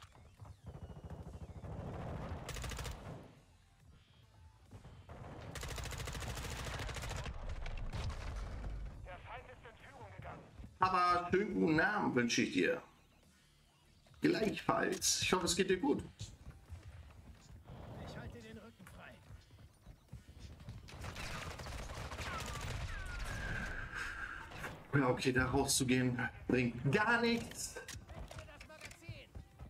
[SPEAKER 3] Der Feind ist in Führung gegangen.
[SPEAKER 2] Aber schönen guten Abend wünsche ich dir. Gleichfalls. Ich hoffe, es geht dir gut.
[SPEAKER 5] Ich halte den Rücken frei.
[SPEAKER 2] Ja, okay, da rauszugehen bringt gar nichts.
[SPEAKER 5] Wechsle das Magazin.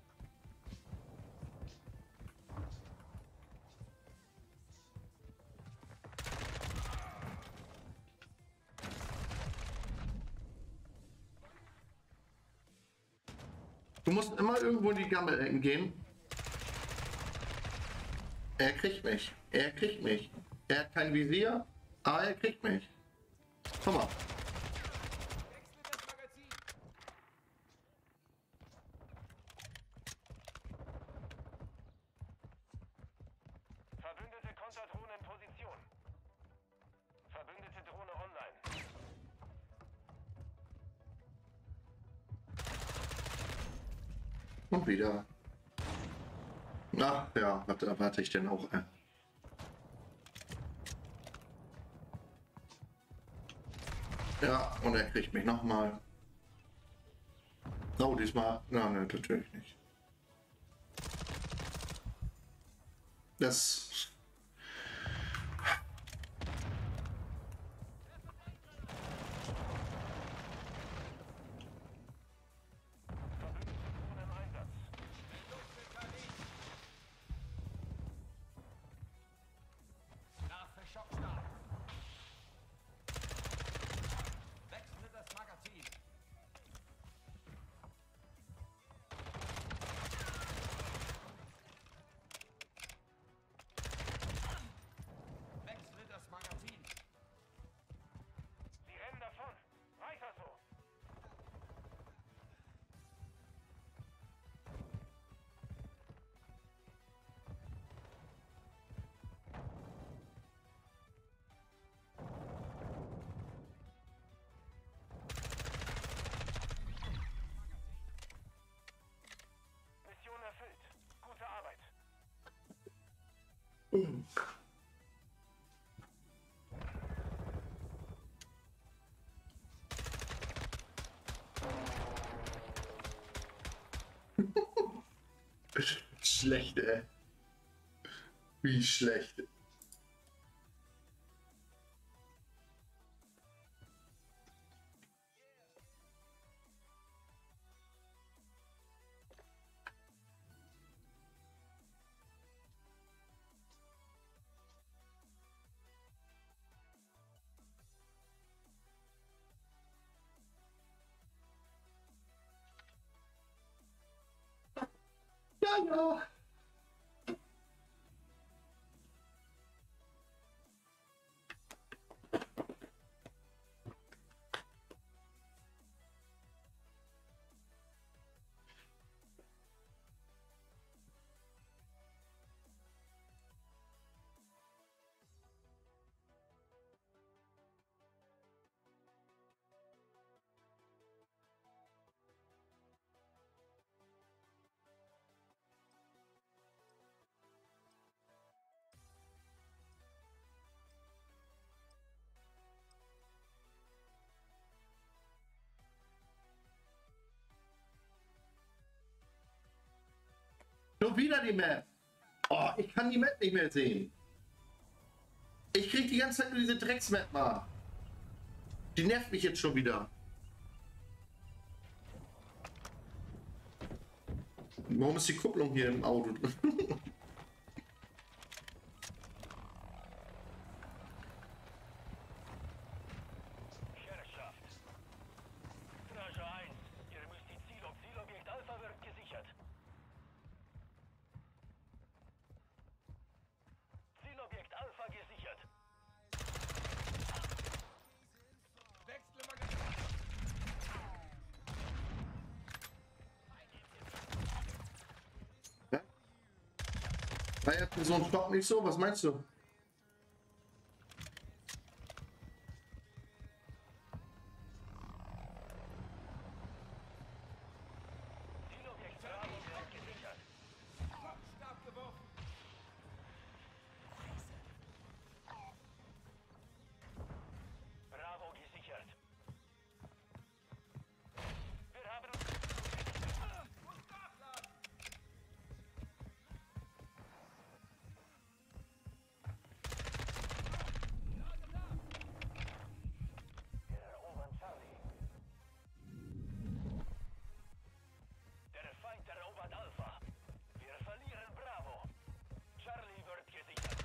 [SPEAKER 2] Du musst immer irgendwo in die Gammelecken gehen. Er kriegt mich. Er kriegt mich. Er hat kein Visier, aber er kriegt mich. Komm mal.
[SPEAKER 4] Wechsle das Magazin.
[SPEAKER 3] Verbündete Konterdrohne in Position. Verbündete Drohne online.
[SPEAKER 2] Und wieder. Ach ja, was erwarte ich denn auch? Ja, und er kriegt mich nochmal. Oh, diesmal. Nein, nein, natürlich nicht. Das.
[SPEAKER 3] Verbündete Drohne im Einsatz.
[SPEAKER 4] Nach für Schockstab. Wechsle das Magazin. Wechsle das Magazin.
[SPEAKER 3] Sie rennen davon. Weiter so. Mission erfüllt. Gute Arbeit.
[SPEAKER 2] Schlecht, ey. Wie schlecht. Ja, ja. Schon wieder die Map. Oh, ich kann die Map nicht mehr sehen. Ich krieg die ganze Zeit nur diese Drecksmap mal. Die nervt mich jetzt schon wieder. Warum ist die Kupplung hier im Auto drin? Feiert so ein Stock nicht so? Was meinst du?
[SPEAKER 3] Zielobjekt Bravo wird gesichert.
[SPEAKER 4] Schockstab geworfen.
[SPEAKER 3] Bravo gesichert. Wir haben uns...
[SPEAKER 4] Muss nachladen.
[SPEAKER 3] Wir erobern Charlie. Der Feind erobert Alpha. Wir verlieren Bravo. Charlie wird gesichert.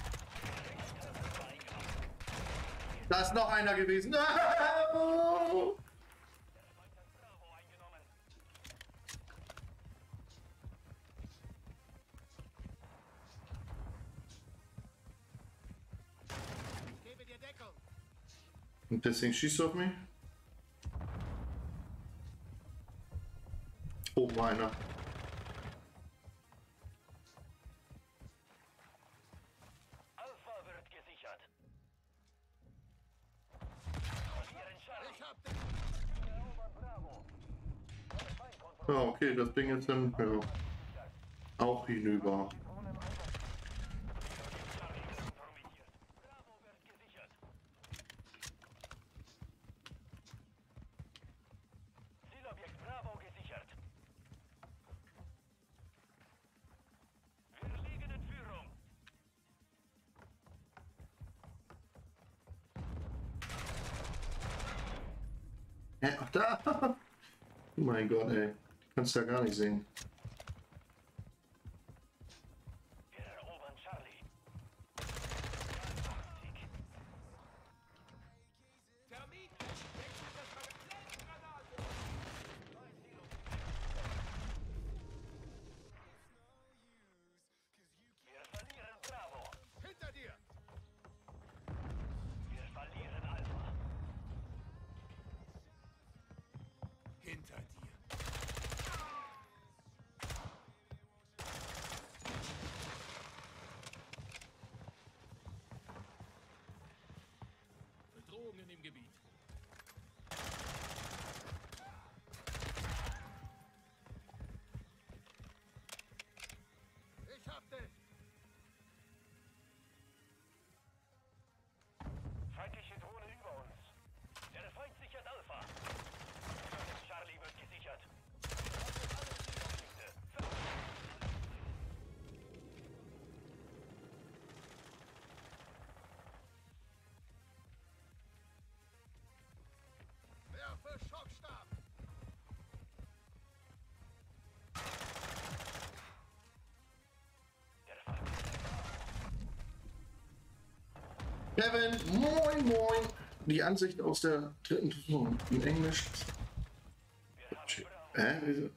[SPEAKER 2] Da ist noch einer gewesen.
[SPEAKER 3] Der Feind hat Bravo eingenommen.
[SPEAKER 5] Ich gebe dir Deckung.
[SPEAKER 2] Und deswegen schießt du auf mich? Oben einer.
[SPEAKER 3] Alpha wird gesichert. Verlieren Charlie.
[SPEAKER 5] Ich hab dich.
[SPEAKER 3] Wir erobern Bravo. Der Feind kontrolliert
[SPEAKER 2] Ja, okay, das Ding ist dann ja, auch hinüber.
[SPEAKER 3] Drohne im Einsatz. Charlie wird kompromittiert. Bravo wird gesichert. Zielobjekt Bravo gesichert. Wir liegen in Führung.
[SPEAKER 2] Hä? Ach da! Oh mein Gott, ey. Kannst ja gar nicht sehen.
[SPEAKER 3] Wir erobern Charlie. Sieg.
[SPEAKER 4] Termin. Wechselt das Magazin. Granate.
[SPEAKER 3] Wir verlieren Bravo.
[SPEAKER 5] Hinter dir.
[SPEAKER 3] Wir verlieren Alpha.
[SPEAKER 4] Hinter dir.
[SPEAKER 5] Bedrohungen im Gebiet. Ich hab dich.
[SPEAKER 3] Feindliche Drohne über uns. Der Feind sichert Alpha. Charlie wird gesichert.
[SPEAKER 5] Werfe Schockstab.
[SPEAKER 3] Der Feind
[SPEAKER 2] Kevin, moin moin! Die Ansicht aus der dritten Person in Englisch.
[SPEAKER 3] wir haben Bravo.
[SPEAKER 2] Hä? Wieso?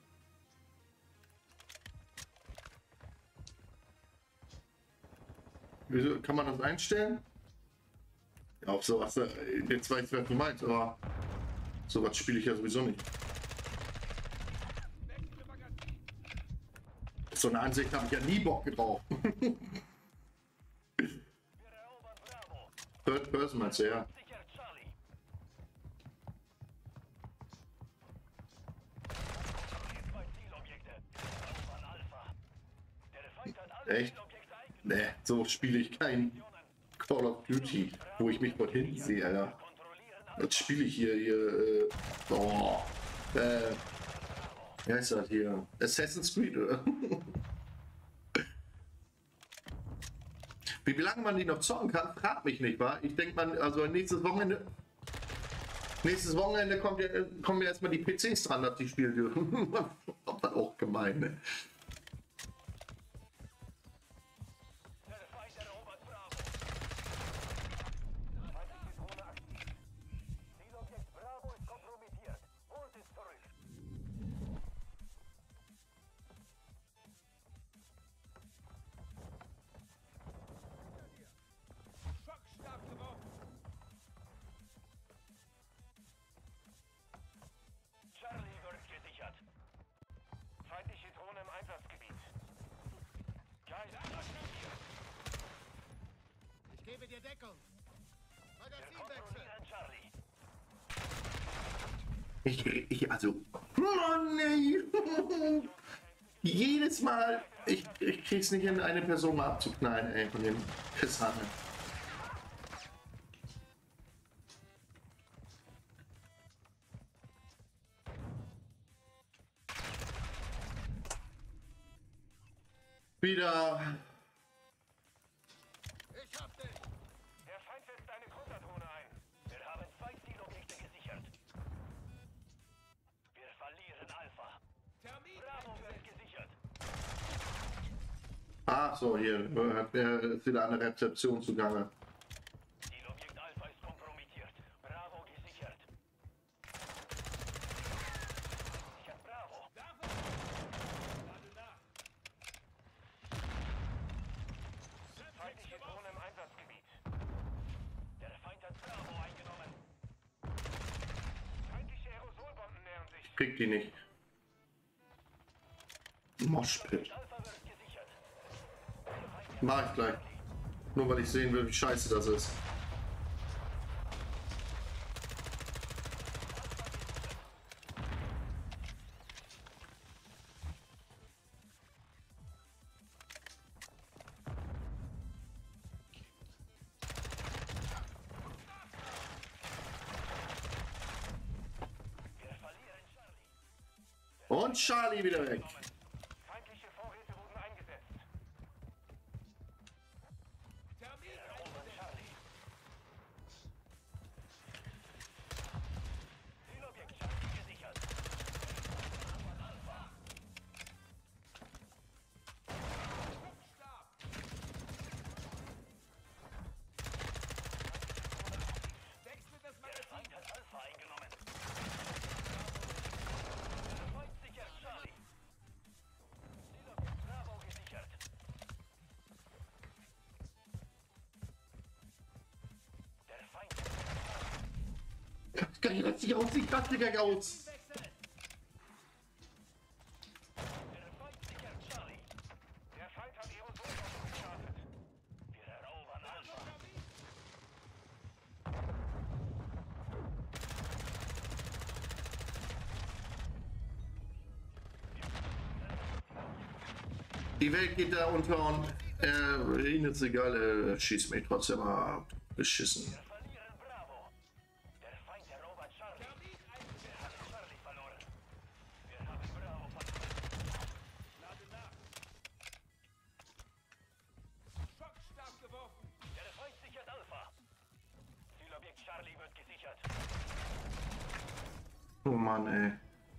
[SPEAKER 2] Wieso kann man das einstellen? Ja, auf sowas, jetzt weiß ich, was du meinst, aber sowas spiele ich ja sowieso nicht.
[SPEAKER 4] Wechsle Magazin.
[SPEAKER 2] So eine Ansicht habe ich ja nie Bock drauf.
[SPEAKER 3] Wir erobern Bravo.
[SPEAKER 2] Third Person meinst du, ja.
[SPEAKER 3] Sichert Charlie. Zwei Zielobjekte. Erobern Alpha. Der Feind hat alle
[SPEAKER 2] Echt?
[SPEAKER 3] Zielobjekte eingenommen.
[SPEAKER 2] Ne, so spiele ich kein Call of Duty, wo ich mich von hinten sehe, Alter.
[SPEAKER 3] Kontrollieren Alpha.
[SPEAKER 2] Das spiele ich hier, wie heißt das hier? Assassin's Creed, oder? Wie lange man die noch zocken kann, fragt mich nicht, wa? Ich denke mal, also nächstes Wochenende kommen ja erstmal die PCs dran, dass die spielen dürfen. Das war auch gemein, ne?
[SPEAKER 3] Der Feind erobert Bravo. Feindliche Drohne aktiv. Zielobjekt Bravo ist kompromittiert. Holt es zurück.
[SPEAKER 4] Schockstab geworfen.
[SPEAKER 3] Charlie wird gesichert. Feindliche Drohne im Einsatz.
[SPEAKER 5] Deckung.
[SPEAKER 3] Wir
[SPEAKER 5] Magazinwechsel.
[SPEAKER 3] kontrollieren Charlie.
[SPEAKER 2] Also. Mann, ey. Jedes Mal. Ich krieg's nicht hin, eine Person mal abzuknallen, ey, von dem Pisshannen. Wieder.
[SPEAKER 5] Ich hab dich.
[SPEAKER 3] Der Feind setzt eine Konterdrohne ein. Wir haben 2 Zielobjekte gesichert. Wir verlieren Alpha. Bravo wird gesichert.
[SPEAKER 2] Ach so, hier ist wieder eine Rezeption zugange.
[SPEAKER 3] Zielobjekt Alpha ist kompromittiert. Bravo gesichert. Sichert Bravo. Feindliche Drohne im Einsatzgebiet. Der Feind hat Bravo eingenommen. Feindliche Aerosolbomben nähern sich.
[SPEAKER 2] Krieg die nicht. Moshpit.
[SPEAKER 3] Alpha wird gesichert.
[SPEAKER 2] Mach ich gleich. Nur weil ich sehen will, wie scheiße das ist.
[SPEAKER 3] Wir verlieren Charlie.
[SPEAKER 2] Und Charlie wieder weg.
[SPEAKER 3] Feindliche Vorräte wurden eingesetzt. Erobern Charlie. Zielobjekt Charlie gesichert. Alpha. Der Feind hat Alpha eingenommen. Der Feind sichert Charlie. Zielobjekt Bravo gesichert. Der Feind
[SPEAKER 2] Lass dich aus, ich raste gleich aus.
[SPEAKER 3] sichert Charlie. Der Feind hat Aerosolbomben gestartet. Wir erobern Alpha.
[SPEAKER 2] Die Welt geht da unter und ihnen ist egal, schießt mich trotzdem mal beschissen.
[SPEAKER 3] Wir verlieren Bravo. Der Feind erobert Charlie. Wir haben Charlie verloren. Wir haben Bravo verloren. Lade nach.
[SPEAKER 4] Schockstab geworfen.
[SPEAKER 3] Der Feind sichert Alpha. Zielobjekt Charlie wird gesichert.
[SPEAKER 2] Oh Mann, ey.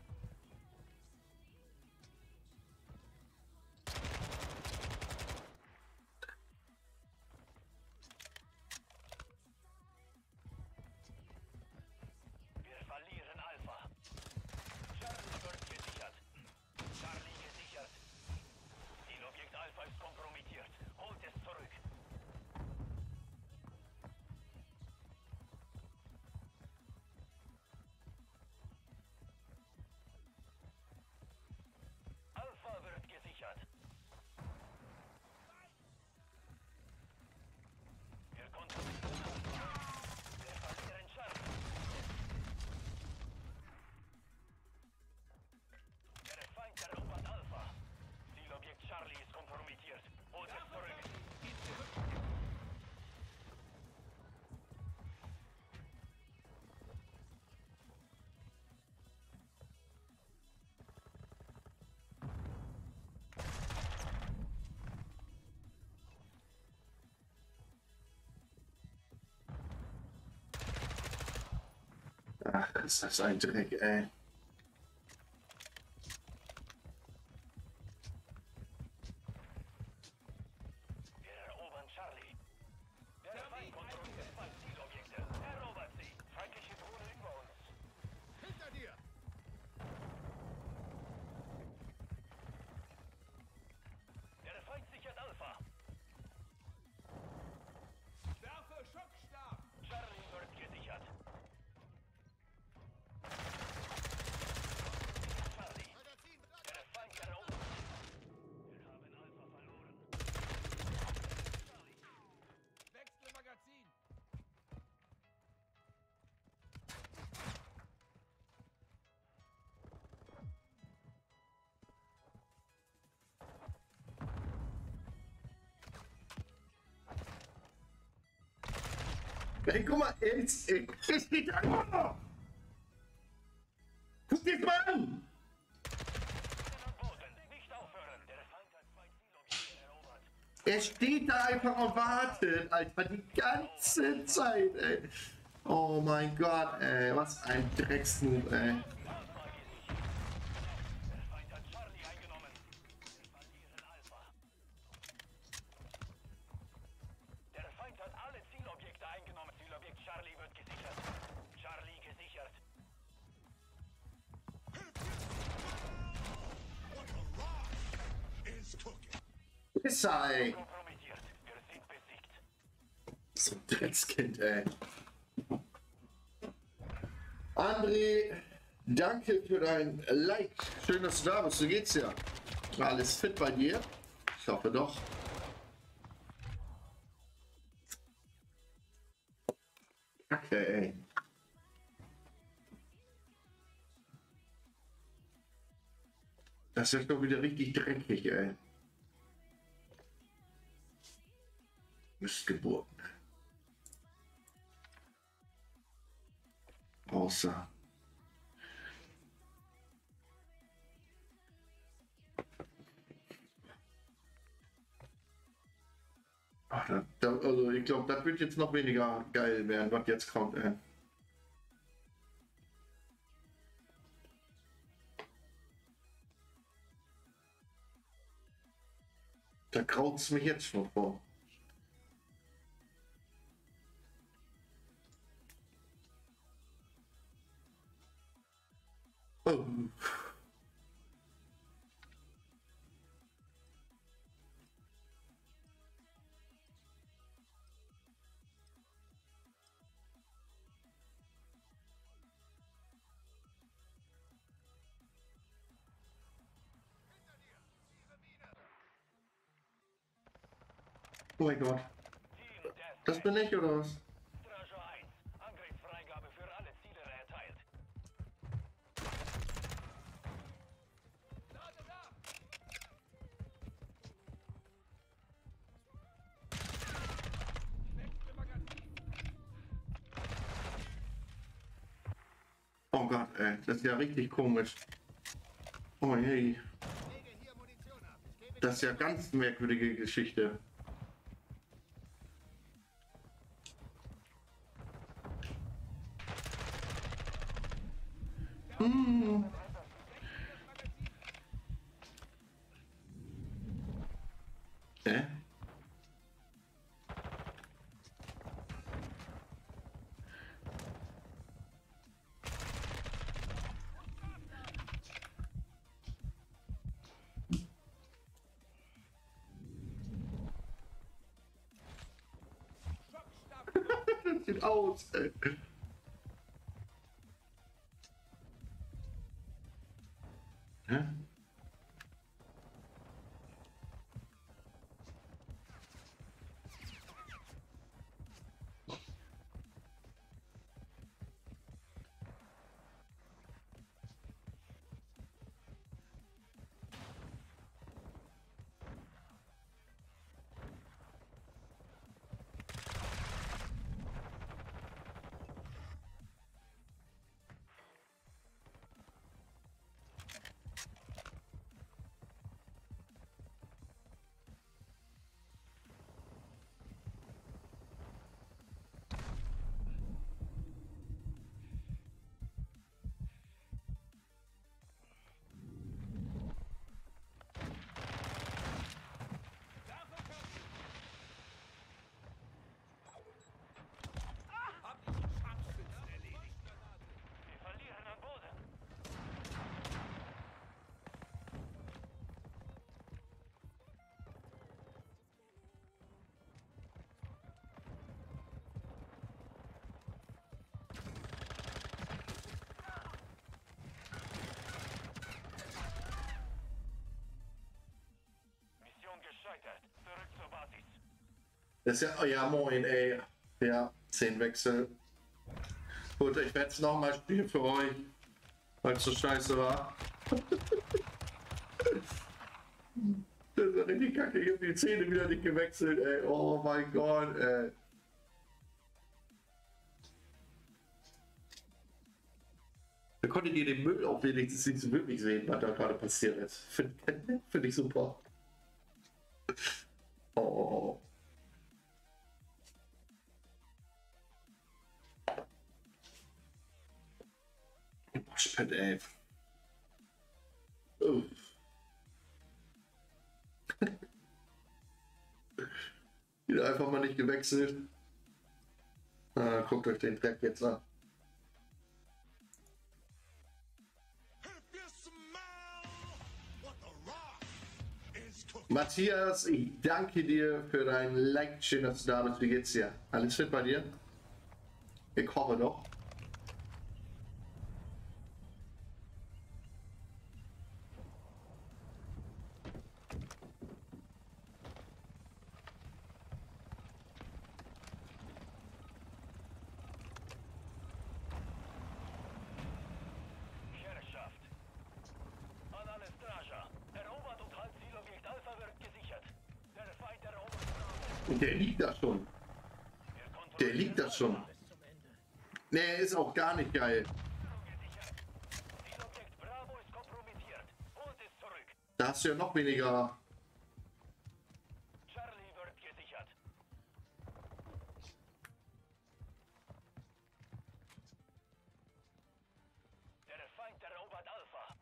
[SPEAKER 3] Wir verlieren Alpha. Charlie wird gesichert. Charlie gesichert. Zielobjekt Alpha ist kompromittiert. Holt es zurück. Alpha wird gesichert. Wir kontrollieren Alpha. Wir verlieren Charlie. Der Feind erobert Alpha. Zielobjekt Charlie ist kompromittiert. Holt es zurück.
[SPEAKER 2] Ach, ist das ein Dreck, ey.
[SPEAKER 3] Wir erobern Charlie. Der Feind kontrolliert 2 Zielobjekte. Erobert sie. Feindliche Drohne über uns.
[SPEAKER 5] Hinter dir.
[SPEAKER 3] Der Feind sichert Alpha.
[SPEAKER 4] Werfe Schockstab.
[SPEAKER 3] Charlie wird gesichert.
[SPEAKER 2] Ey, guck mal, jetzt steht da. Oh! Guck dir das mal an!
[SPEAKER 3] Am Boden. Nicht aufhören. Der Feind hat 2 Zielobjekte erobert.
[SPEAKER 2] Er steht da einfach und wartet, Alter, die ganze Zeit, ey. Oh mein Gott, ey, was ein Drecksmove, ey.
[SPEAKER 3] Alpha gesichert. Der Feind hat Charlie eingenommen. Wir verlieren Alpha. Der Feind hat alle Zielobjekte eingenommen. Zielobjekt Charlie wird gesichert. Charlie gesichert.
[SPEAKER 2] Pisser, ey.
[SPEAKER 3] Kompromittiert. Wir sind besiegt.
[SPEAKER 2] So ein Dreckskind, ey. André, danke für dein Like. Schön, dass du da bist. So geht's ja. Alles fit bei dir? Ich hoffe doch. Okay, ey. Das ist doch wieder richtig dreckig, ey. Missgeburten. Außer. Ach, also ich glaube, das wird jetzt noch weniger geil werden, was jetzt kommt, ey. Da kraut's mich jetzt schon vor. Oh. Oh mein Gott.
[SPEAKER 3] Team Death.
[SPEAKER 2] Das bin ich oder was?
[SPEAKER 3] Straße 1. Angriffsfreigabe für alle Ziele erteilt.
[SPEAKER 4] Lade da! Wechsle Magazin!
[SPEAKER 2] Oh Gott, ey. Das ist ja richtig komisch. Oh hey.
[SPEAKER 5] Lege hier Munition ab. Ich gebe
[SPEAKER 2] Das ist ja ganz merkwürdige Geschichte. Hm. Hä? Das sieht aus, ey. Hä?
[SPEAKER 4] Hab die Scharfschützen erledigt.
[SPEAKER 3] Wir verlieren am Boden. Mission gescheitert. Zurück zur Basis.
[SPEAKER 2] Das ist ja, oh ja moin, ey. Ja, 10 Wechsel. Gut, ich werde es nochmal spielen für euch, weil es so scheiße war. Das ist ja richtig kacke, ich habe die Zähne wieder nicht gewechselt, ey. Oh mein Gott, ey. Da konntet ihr den Müll auch wenigstens nicht so wirklich sehen, was da gerade passiert ist. Find ich super. Oh. Moshpit, ey. Oh. Wieder einfach mal nicht gewechselt. Guckt euch den Dreck jetzt an. Matthias, ich danke dir für dein Like. Schön, dass du da bist. Wie geht's dir? Alles fit bei dir? Ich hoffe doch.
[SPEAKER 3] Herrschaft. An alle Straja. Erobert und halt Zielobjekt Alpha wird gesichert. Der Feind erobert Bravo.
[SPEAKER 2] Der liegt da schon.
[SPEAKER 3] Wir kontrollieren
[SPEAKER 2] Der liegt da schon.
[SPEAKER 3] Alpha.
[SPEAKER 2] Nee, ist auch gar nicht geil.
[SPEAKER 3] Gesichert. Zielobjekt Bravo ist kompromittiert. Holt es zurück.
[SPEAKER 2] Da hast du ja noch weniger.
[SPEAKER 3] Charlie wird gesichert. Der Feind erobert Alpha.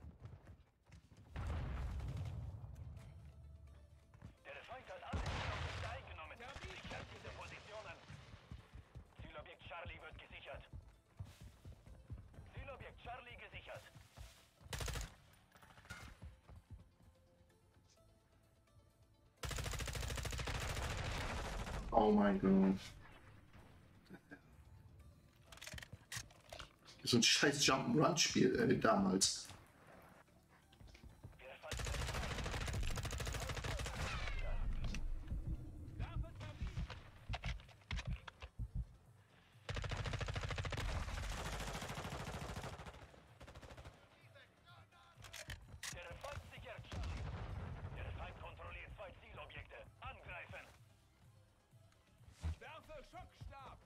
[SPEAKER 3] Der Feind hat alle Zielobjekte eingenommen. Sichert diese Positionen. Zielobjekt Charlie wird gesichert. Zielobjekt Charlie gesichert.
[SPEAKER 2] Oh mein Gott. So ein scheiß Jump'n'Run-Spiel damals.
[SPEAKER 3] Wir fanden Der Feind sichert Charlie. Der Feind kontrolliert 2 Zielobjekte. Angreifen.
[SPEAKER 4] Werfe Schockstab!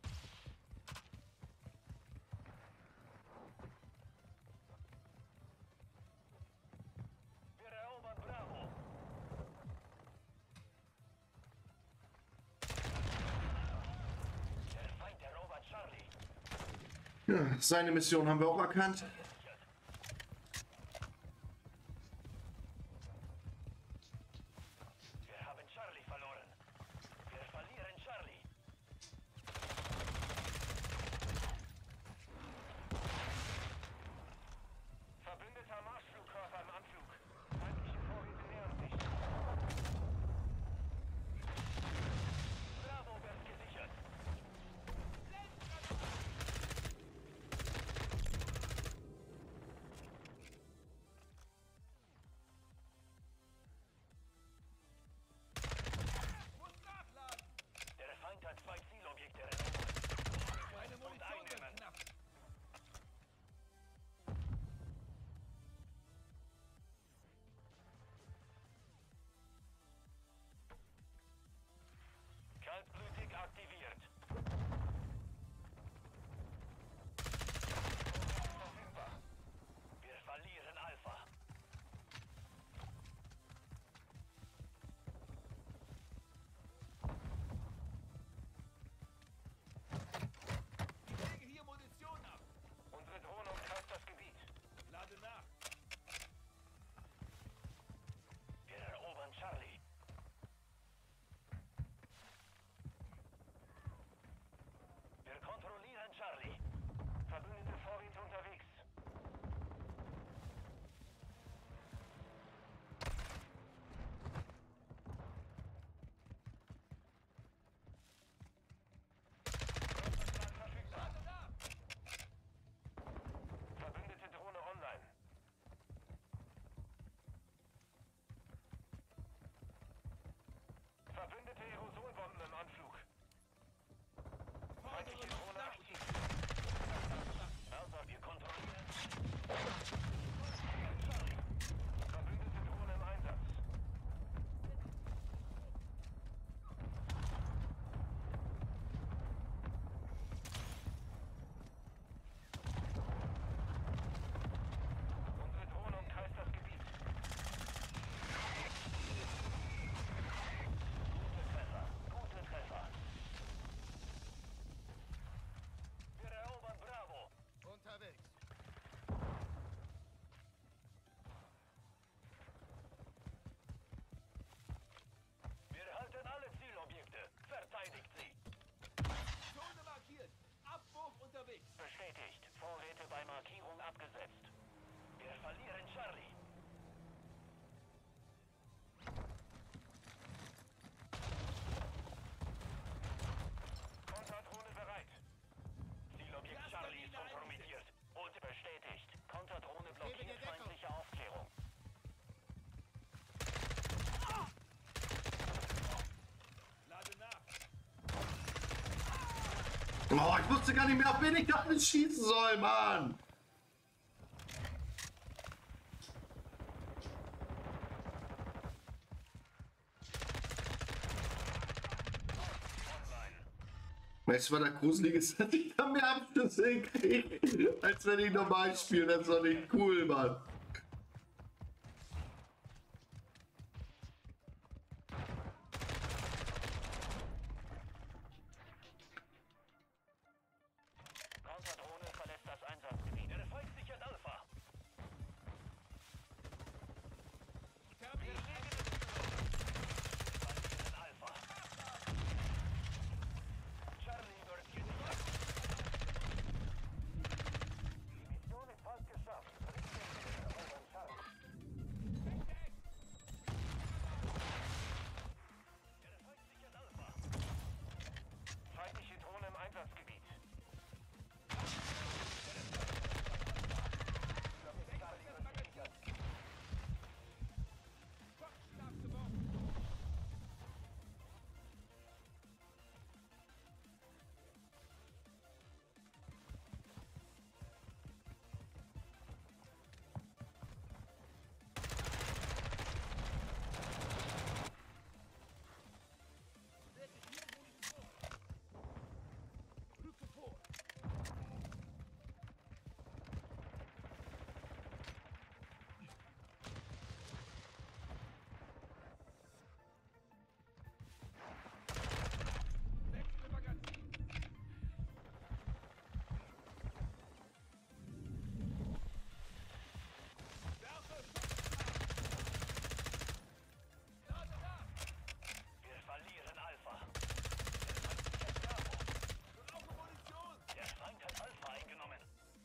[SPEAKER 3] Wir erobern Bravo. Der Feind erobert Charlie.
[SPEAKER 2] Ja, seine Mission haben wir auch erkannt.
[SPEAKER 3] Wir haben Charlie verloren. Wir verlieren Charlie. Verbündeter Marschflugkörper im Anflug. Feindliche Vorräte nähern sich. Bravo wird gesichert. ausgesetzt. Wir verlieren Charlie. Konterdrohne bereit. Zielobjekt Charlie ist kompromittiert. Und bestätigt. Konterdrohne blockiert feindliche Aufklärung.
[SPEAKER 4] Lade nach.
[SPEAKER 2] Oh, ich wusste gar nicht mehr, auf wen ich damit schießen soll, Mann. Weißt du, was der Gruselig ist, dass ich da mehr Abschlüsse hinkriege, als wenn ich normal spiele. Das ist doch nicht cool, Mann.
[SPEAKER 3] Konterdrohne verlässt das Einsatzgebiet. Der Feind sichert Alpha. Wir legen Alpha. Charlie wird gesichert. Die Mission ist fast geschafft. Erobern Charlie. Der Feind sichert Alpha. Feindliche Drohne im Einsatzgebiet.
[SPEAKER 4] Rücke vor. Wechsle Magazin. Werfe. Lade nach.
[SPEAKER 3] Wir verlieren Alpha.
[SPEAKER 4] Brauche Munition.
[SPEAKER 3] Der Feind hat Alpha eingenommen.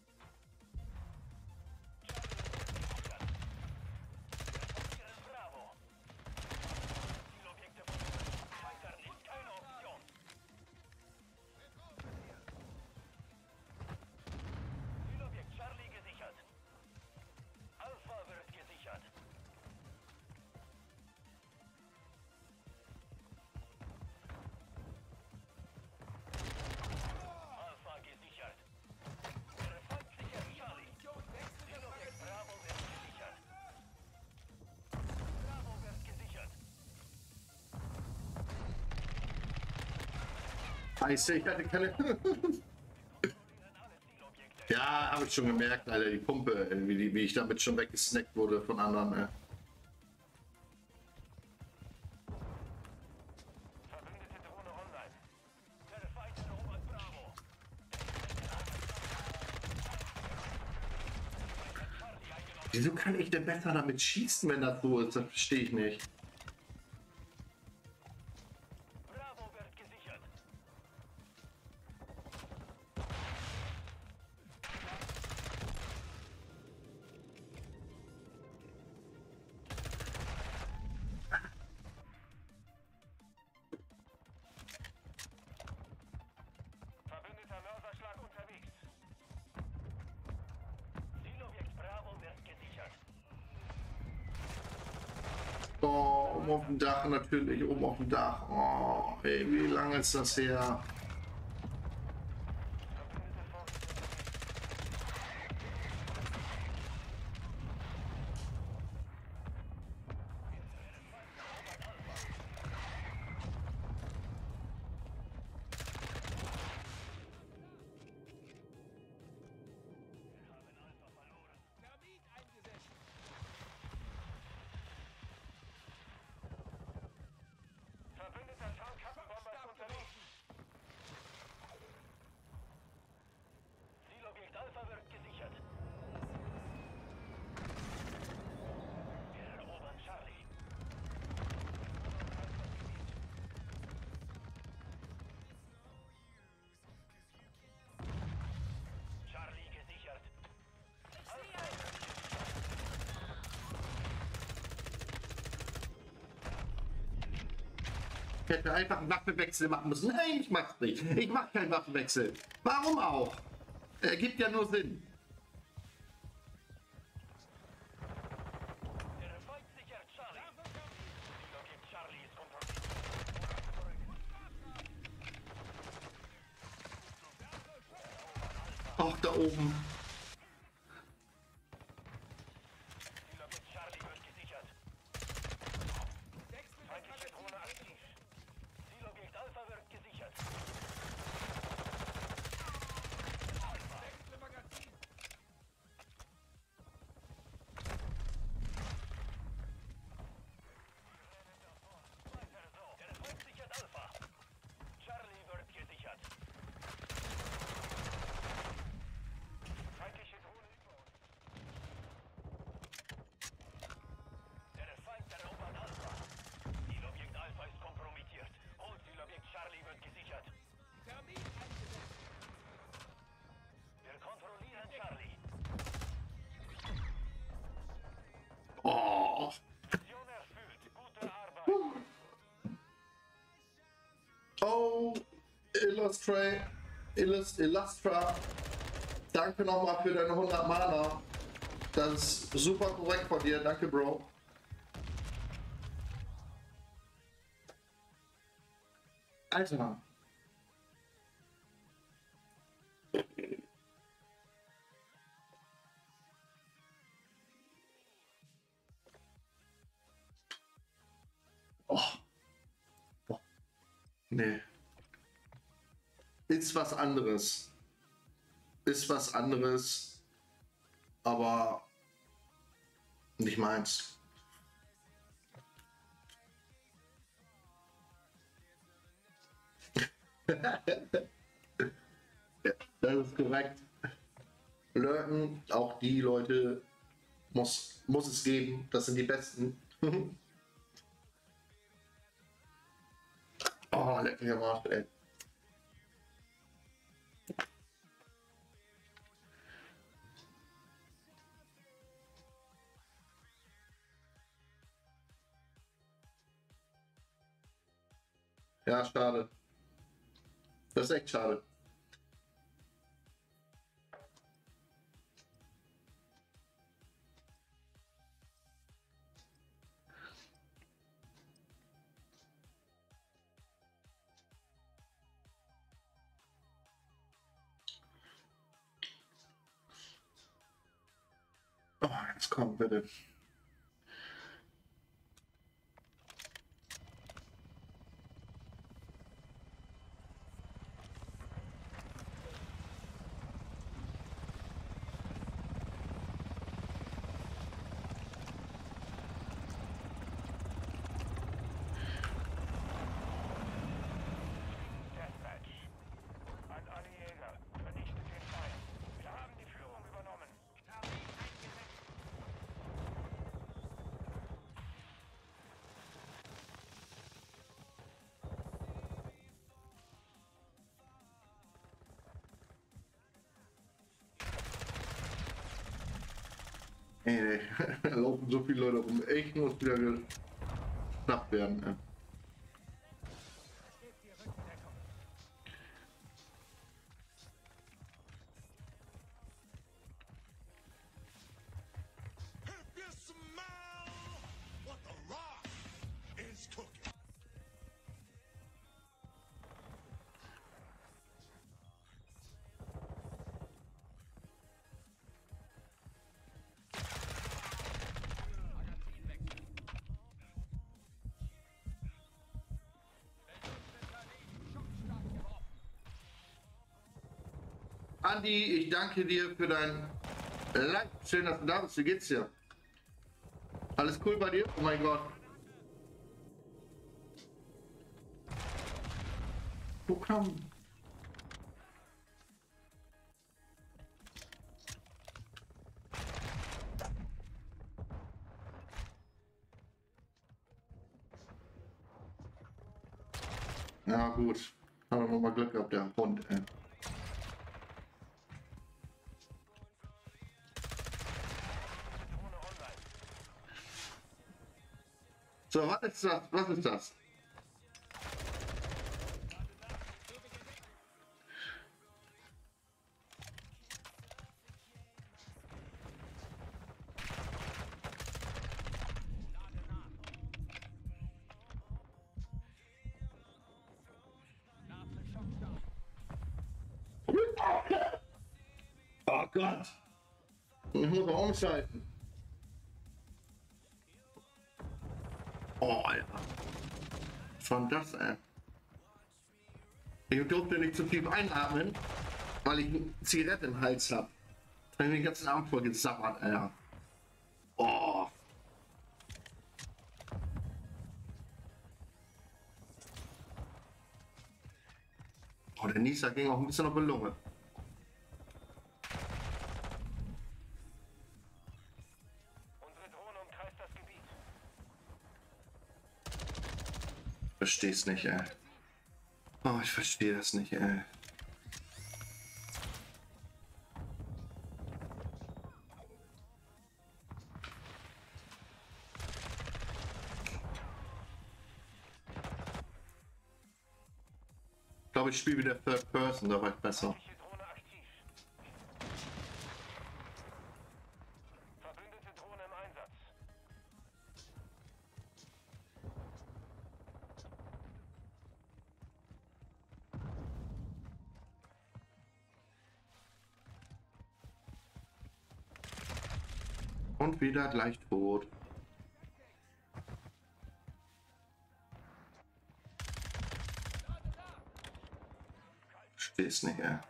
[SPEAKER 3] Wir verlieren Bravo. Zielobjekte von Scheitern ist keine Option. Zielobjekt Charlie gesichert. Alpha wird gesichert. Alpha gesichert. Der Feind sichert Charlie. Zielobjekt Bravo wird gesichert. Bravo wird gesichert.
[SPEAKER 2] Scheiße, ich hatte keine... Ja, habe ich schon gemerkt, Alter, die Pumpe, wie ich damit schon weggesnackt wurde von anderen.
[SPEAKER 3] Verbündete Drohne online. Der Feind erobert Bravo. Charlie eingenommen.
[SPEAKER 2] Wieso kann ich denn besser damit schießen, wenn das so ist? Das verstehe ich nicht.
[SPEAKER 3] Bravo wird gesichert. Verbündeter Mörserschlag unterwegs. Zielobjekt Bravo wird gesichert.
[SPEAKER 2] Oh, oben auf dem Dach natürlich, oben auf dem Dach. Oh, ey, wie lange ist das her?
[SPEAKER 3] Verbündete Vorsicht.
[SPEAKER 4] Termin eingesetzt.
[SPEAKER 3] Verbündeter Tarnkappenbomber ist unterwegs.
[SPEAKER 2] hätte einfach einen Waffenwechsel machen müssen. Nein, ich mach's nicht. Ich mach keinen Waffenwechsel. Warum auch? Ergibt ja nur Sinn.
[SPEAKER 3] Der Feind sichert Charlie. Zielobjekt Charlie ist kontrolliert.
[SPEAKER 2] Ach, da oben.
[SPEAKER 3] Zielobjekt Charlie wird gesichert. Feindliche Drohne aktiv. Zielobjekt Alpha wird gesichert.
[SPEAKER 4] Magazin.
[SPEAKER 3] Weiter so. Der Feind sichert Alpha. Charlie wird gesichert. Feindliche Drohne über uns. Der Feind erobert Alpha. Zielobjekt Alpha ist kompromittiert. Und Zielobjekt Charlie wird gesichert.
[SPEAKER 4] Termin eingesetzt.
[SPEAKER 3] Wir kontrollieren Charlie.
[SPEAKER 2] Oh.
[SPEAKER 3] Mission erfüllt. Gute Arbeit.
[SPEAKER 2] Oh, Illustra, danke nochmal für deine 100 Mana. Das ist super korrekt von dir, danke Bro. Alter. Oh. Oh. Nee. Ist was anderes. Ist was anderes, aber nicht meins. Ja, das ist korrekt. Lurken, auch die Leute muss es geben. Das sind die Besten. Oh, leck mich am Arsch, ey. Ja, schade. Das ist echt schade. Oh, jetzt komm bitte.
[SPEAKER 3] Deathmatch. An alle Jäger. Vernichtet den Feind. Wir haben die Führung übernommen.
[SPEAKER 4] Termin eingesetzt.
[SPEAKER 2] Ey, da laufen so viele Leute rum. Ich muss wieder geschnappt werden. Ja.
[SPEAKER 4] Gebt die Rückendeckung.
[SPEAKER 1] If you smell what the rock is cooking.
[SPEAKER 2] Andi, ich danke dir für dein Like. Schön, dass du da bist. Wie geht's dir? Alles cool bei dir? Oh mein Gott. Wo kam? Ja gut. Haben wir mal Glück gehabt, der Hund.
[SPEAKER 3] Drohne online.
[SPEAKER 2] So, was ist das? Was ist das? Gott! Ich muss mal umschalten. Oh, Alter. Was war denn das, ey? Ich durfte nicht zu tief einatmen, weil ich eine Zigarette im Hals habe. Da habe ich den ganzen Abend voll gesabbert, Alter. Oh. Oh, der Nieser ging auch ein bisschen auf die Lunge.
[SPEAKER 3] Unsere Drohne umkreist das Gebiet.
[SPEAKER 2] Versteh's nicht, ey. Oh, ich verstehe das nicht, ey. Ich glaube, ich spiele wieder Third Person, da war ich besser.
[SPEAKER 3] Feindliche Drohne aktiv. Verbündete Drohne im Einsatz.
[SPEAKER 2] Und wieder gleich tot. Versteh's nicht, ey.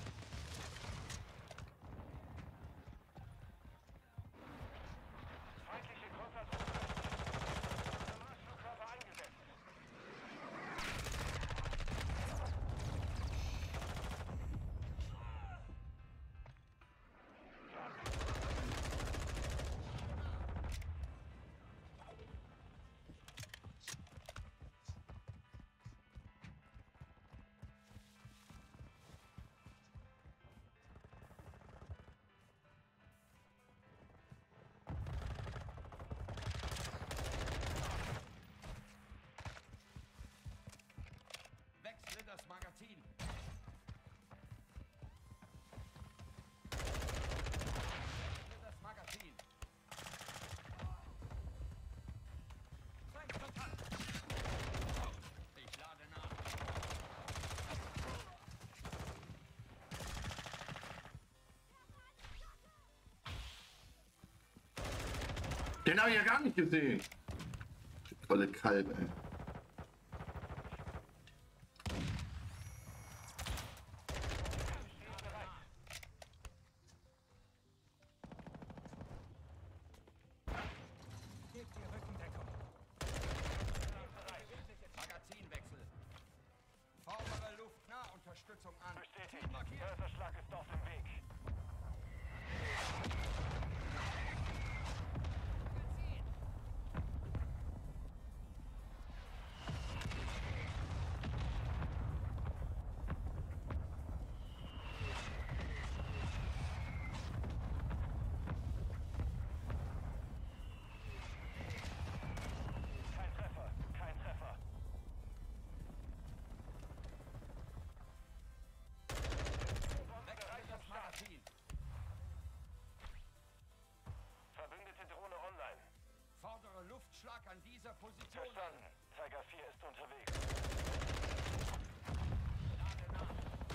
[SPEAKER 3] Feindliche Konterdrohne. Marschflugkörper eingesetzt.
[SPEAKER 4] Wechsle das Magazin. Wechsle das Magazin. Feindkontakt. Ich lade nach.
[SPEAKER 2] Den habe ich ja gar nicht gesehen. Tolle Kalb, ey.
[SPEAKER 4] Gebt ihr Rückendeckung. Magazinwechsel. Fordere Luftnahunterstützung an.
[SPEAKER 3] Bestätigt. Mörserschlag ist auf dem Weg. Kein Treffer. Kein Treffer.
[SPEAKER 4] Wechsle das Magazin.
[SPEAKER 3] Verbündete Drohne online.
[SPEAKER 4] Fordere Luftschlag an dieser Position an.
[SPEAKER 3] Verstanden. Tiger 4 ist unterwegs.
[SPEAKER 4] Lade nach.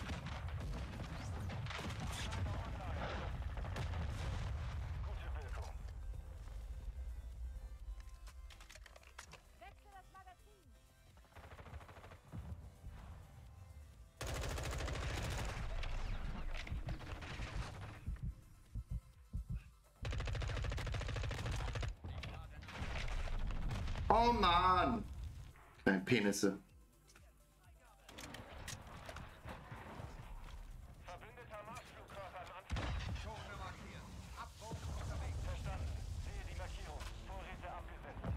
[SPEAKER 3] Gute Wirkung.
[SPEAKER 6] Wechsle das Magazin.
[SPEAKER 2] Oh Mann! Kleine Penisse.
[SPEAKER 3] Verbündeter Marschflugkörper im Anflug.
[SPEAKER 4] Zone markiert. Abbruch unterwegs.
[SPEAKER 3] Verstanden. Sehe die Markierung. Vorräte abgesetzt.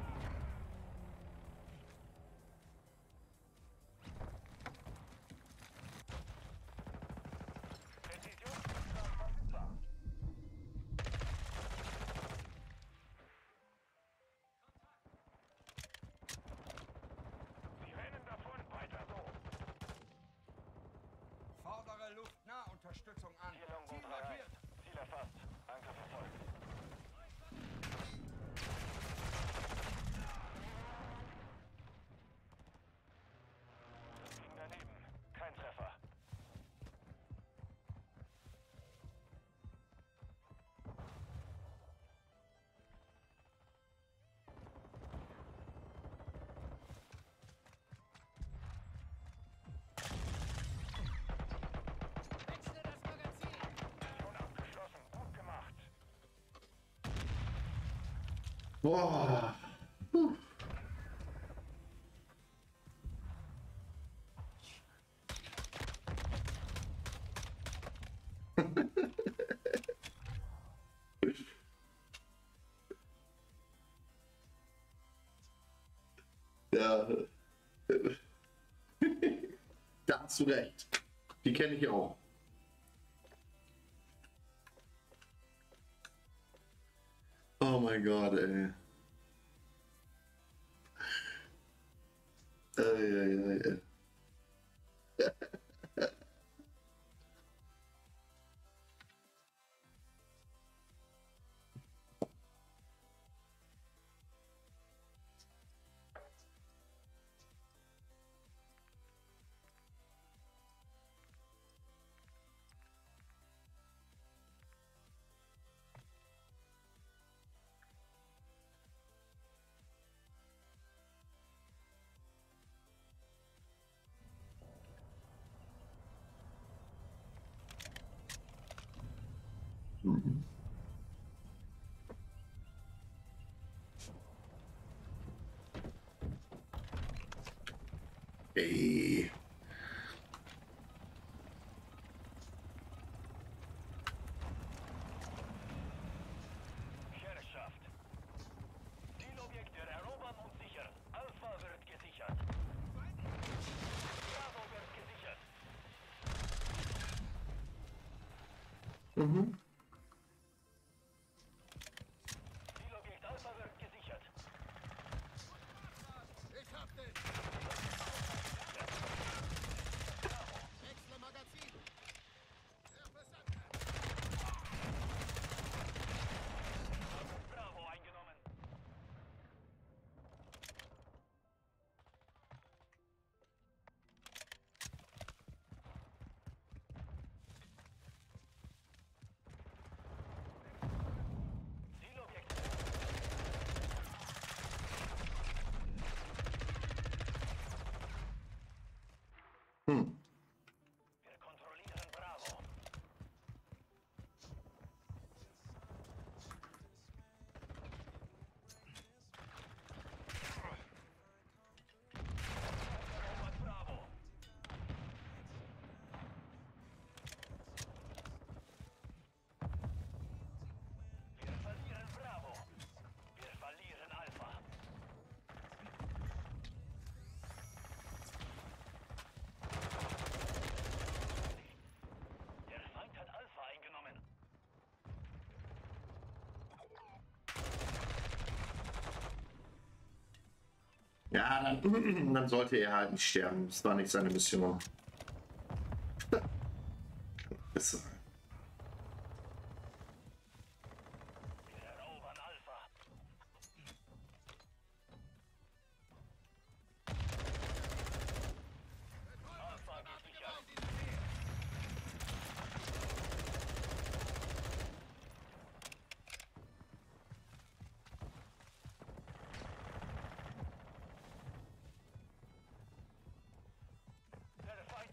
[SPEAKER 3] Präzisionsflugzeug verfügbar. Sie
[SPEAKER 2] Boah. Ja. Da hast du recht. Die kenne ich auch. Oh mein Gott, ey. Ey, ey, ey, ey. Ey.
[SPEAKER 3] Herrschaft. Zielobjekte erobern und sichern. Alpha wird gesichert. Bravo wird gesichert.
[SPEAKER 2] Mhm.
[SPEAKER 3] Zielobjekt Alpha wird gesichert.
[SPEAKER 5] Ich hab den! Wechsle Magazin! Interessant!
[SPEAKER 3] Bravo eingenommen. Zielobjekt.
[SPEAKER 2] Hm.
[SPEAKER 3] Wir kontrollieren Bravo. Erobert Bravo. Wir verlieren Bravo. Wir verlieren Alpha. Der Feind hat Alpha eingenommen.
[SPEAKER 2] Ja, dann sollte er halt nicht sterben. Das war nicht seine Mission. Das,
[SPEAKER 3] Wir erobern Alpha. Alpha gesichert. Der Feind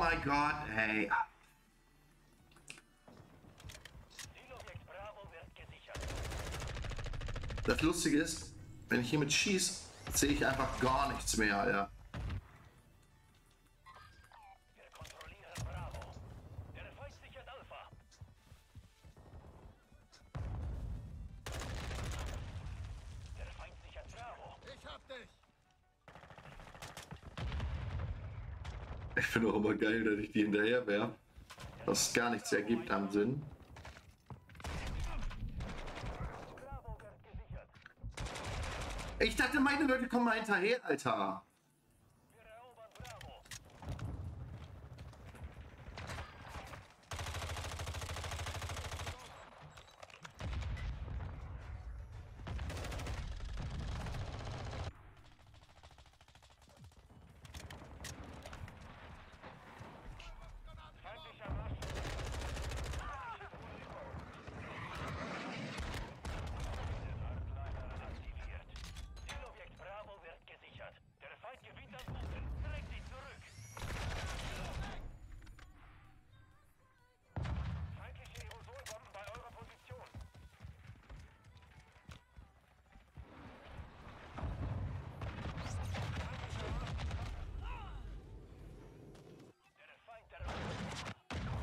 [SPEAKER 2] mein Gott, ey.
[SPEAKER 3] Zielobjekt Bravo wird gesichert.
[SPEAKER 2] Das Lustige ist, wenn ich hiermit schieße, sehe ich einfach gar nichts mehr, Alter.
[SPEAKER 3] Wir kontrollieren Bravo. Der Feind sichert Alpha. Der Feind sichert Bravo.
[SPEAKER 5] Ich hab dich.
[SPEAKER 2] Ich finde auch immer geil, dass ich die hinterher werfe. Dass es gar nichts ergibt am Sinn.
[SPEAKER 3] Bravo wird gesichert.
[SPEAKER 2] Ich dachte, meine Leute kommen mal hinterher, Alter.
[SPEAKER 3] Wir erobern Bravo. Feindlicher Marsch. Hardliner aktiviert. Zielobjekt Bravo wird gesichert. Der Feind gewinnt an Punkten. Trägt sie zurück. Feindliche Aerosolbomben bei eurer Position. Der Feind erobert.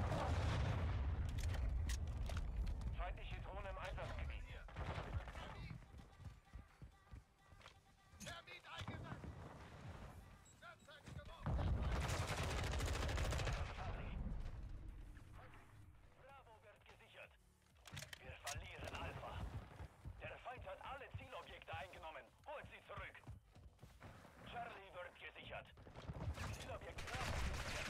[SPEAKER 3] Feindliche Drohne im Einsatzgebiet.
[SPEAKER 5] Termin eingesetzt. Werkzeuge geworfen.
[SPEAKER 3] Bravo wird gesichert. Wir verlieren Alpha. Der Feind hat alle Zielobjekte eingenommen. Holt sie zurück. Charlie wird gesichert. Zielobjekt Bravo gesichert.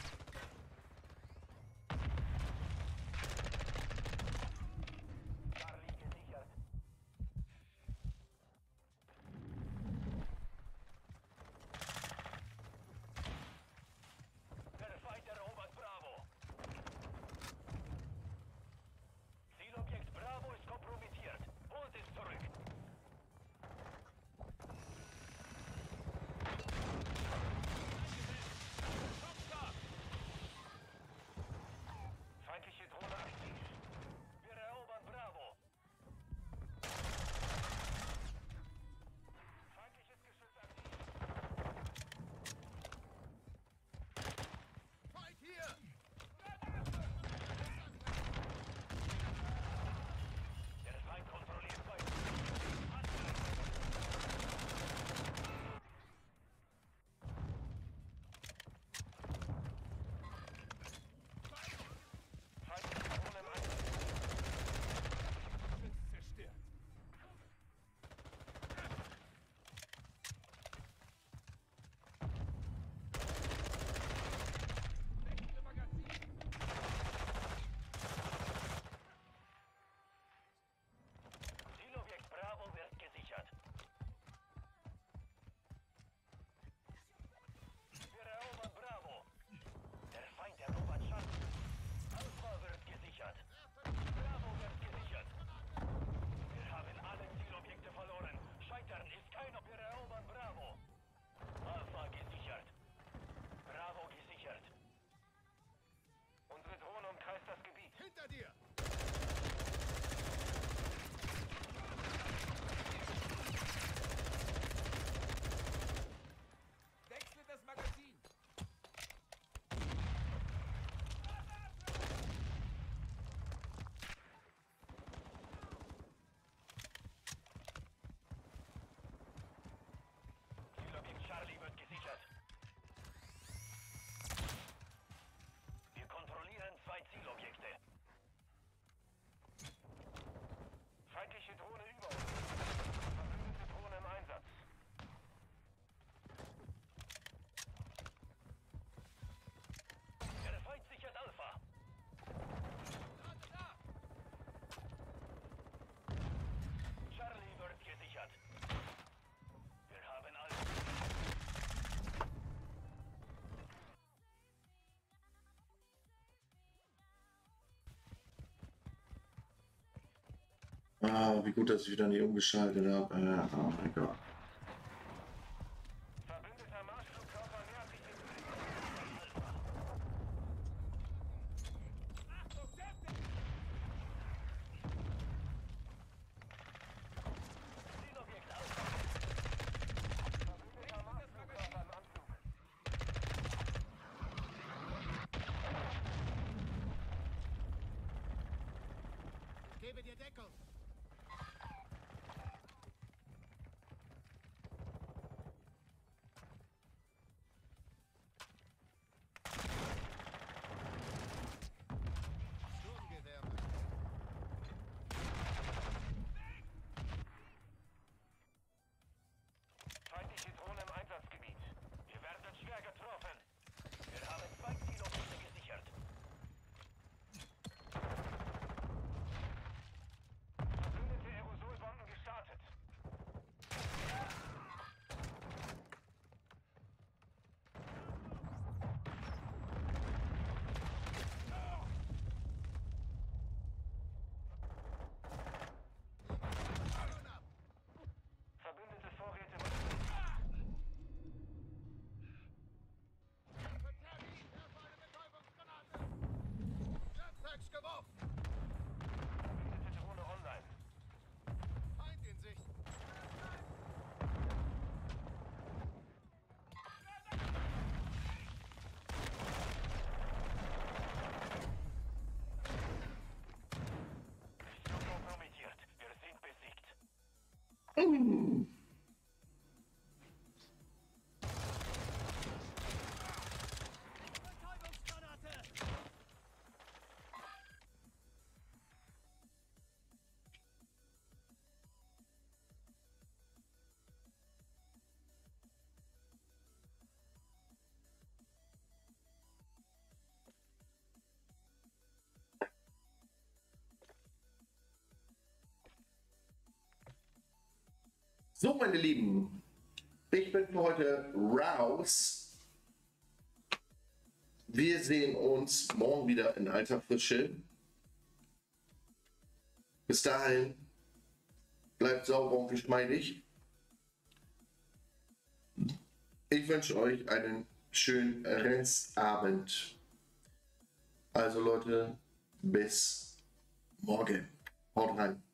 [SPEAKER 3] Charlie gesichert. Der Feind erobert Bravo. Zielobjekt Bravo ist kompromittiert. Holt es zurück. Feindliche Drohne aktiv. Wir erobern Bravo. Feindliches Geschütz aktiv.
[SPEAKER 5] Feind hier.
[SPEAKER 3] Der Feind kontrolliert bei. Feindliche Drohne im Einsatz.
[SPEAKER 4] Zerstört. Wechsle Magazin.
[SPEAKER 3] Zielobjekt Bravo wird gesichert. Wir erobern Bravo. Der Feind erobert Schatten. Alpha wird gesichert. Bravo wird gesichert. Wir haben alle Zielobjekte verloren. Scheitern ist kein... Wir erobern Bravo. Alpha gesichert. Bravo gesichert. Unsere Drohne umkreist das Gebiet.
[SPEAKER 5] Hinter dir.
[SPEAKER 4] Wechsle das Magazin.
[SPEAKER 3] Zielobjekt Charlie wird gesichert. Wir kontrollieren 2 Zielobjekte. Feindliche Drohne über uns. Verbündete Drohne im Einsatz. Der Feind sichert Alpha. Charlie wird gesichert. Wir haben Alpha.
[SPEAKER 2] Ah, wie gut, dass ich wieder nicht umgeschaltet habe. Oh mein Gott.
[SPEAKER 3] Verbündeter Marschflugkörper nähert sich dem Alpha.
[SPEAKER 5] gebe dir Deckung. Sturmgewehr.
[SPEAKER 3] Feindliche Drohne im Einsatzgebiet. Wir werden schwer getroffen. Wir haben 2 Zielobjekte gesichert. Verbündete Aerosolbomben gestartet. Verbündete Vorräte
[SPEAKER 5] Verteidigt! Werfe eine Betäubungsgranate! Jetpacks geworfen!
[SPEAKER 3] Verbündete Drohne online.
[SPEAKER 5] Feind in Sicht!
[SPEAKER 3] Mission kompromittiert. Wir sind besiegt.
[SPEAKER 5] Betäubungsgranate!
[SPEAKER 2] So, meine Lieben, ich bin für heute raus. Wir sehen uns morgen wieder in alter Frische. Bis dahin, bleibt sauber und geschmeidig. Ich wünsche euch einen schönen Restabend. Also Leute, bis morgen. Haut rein.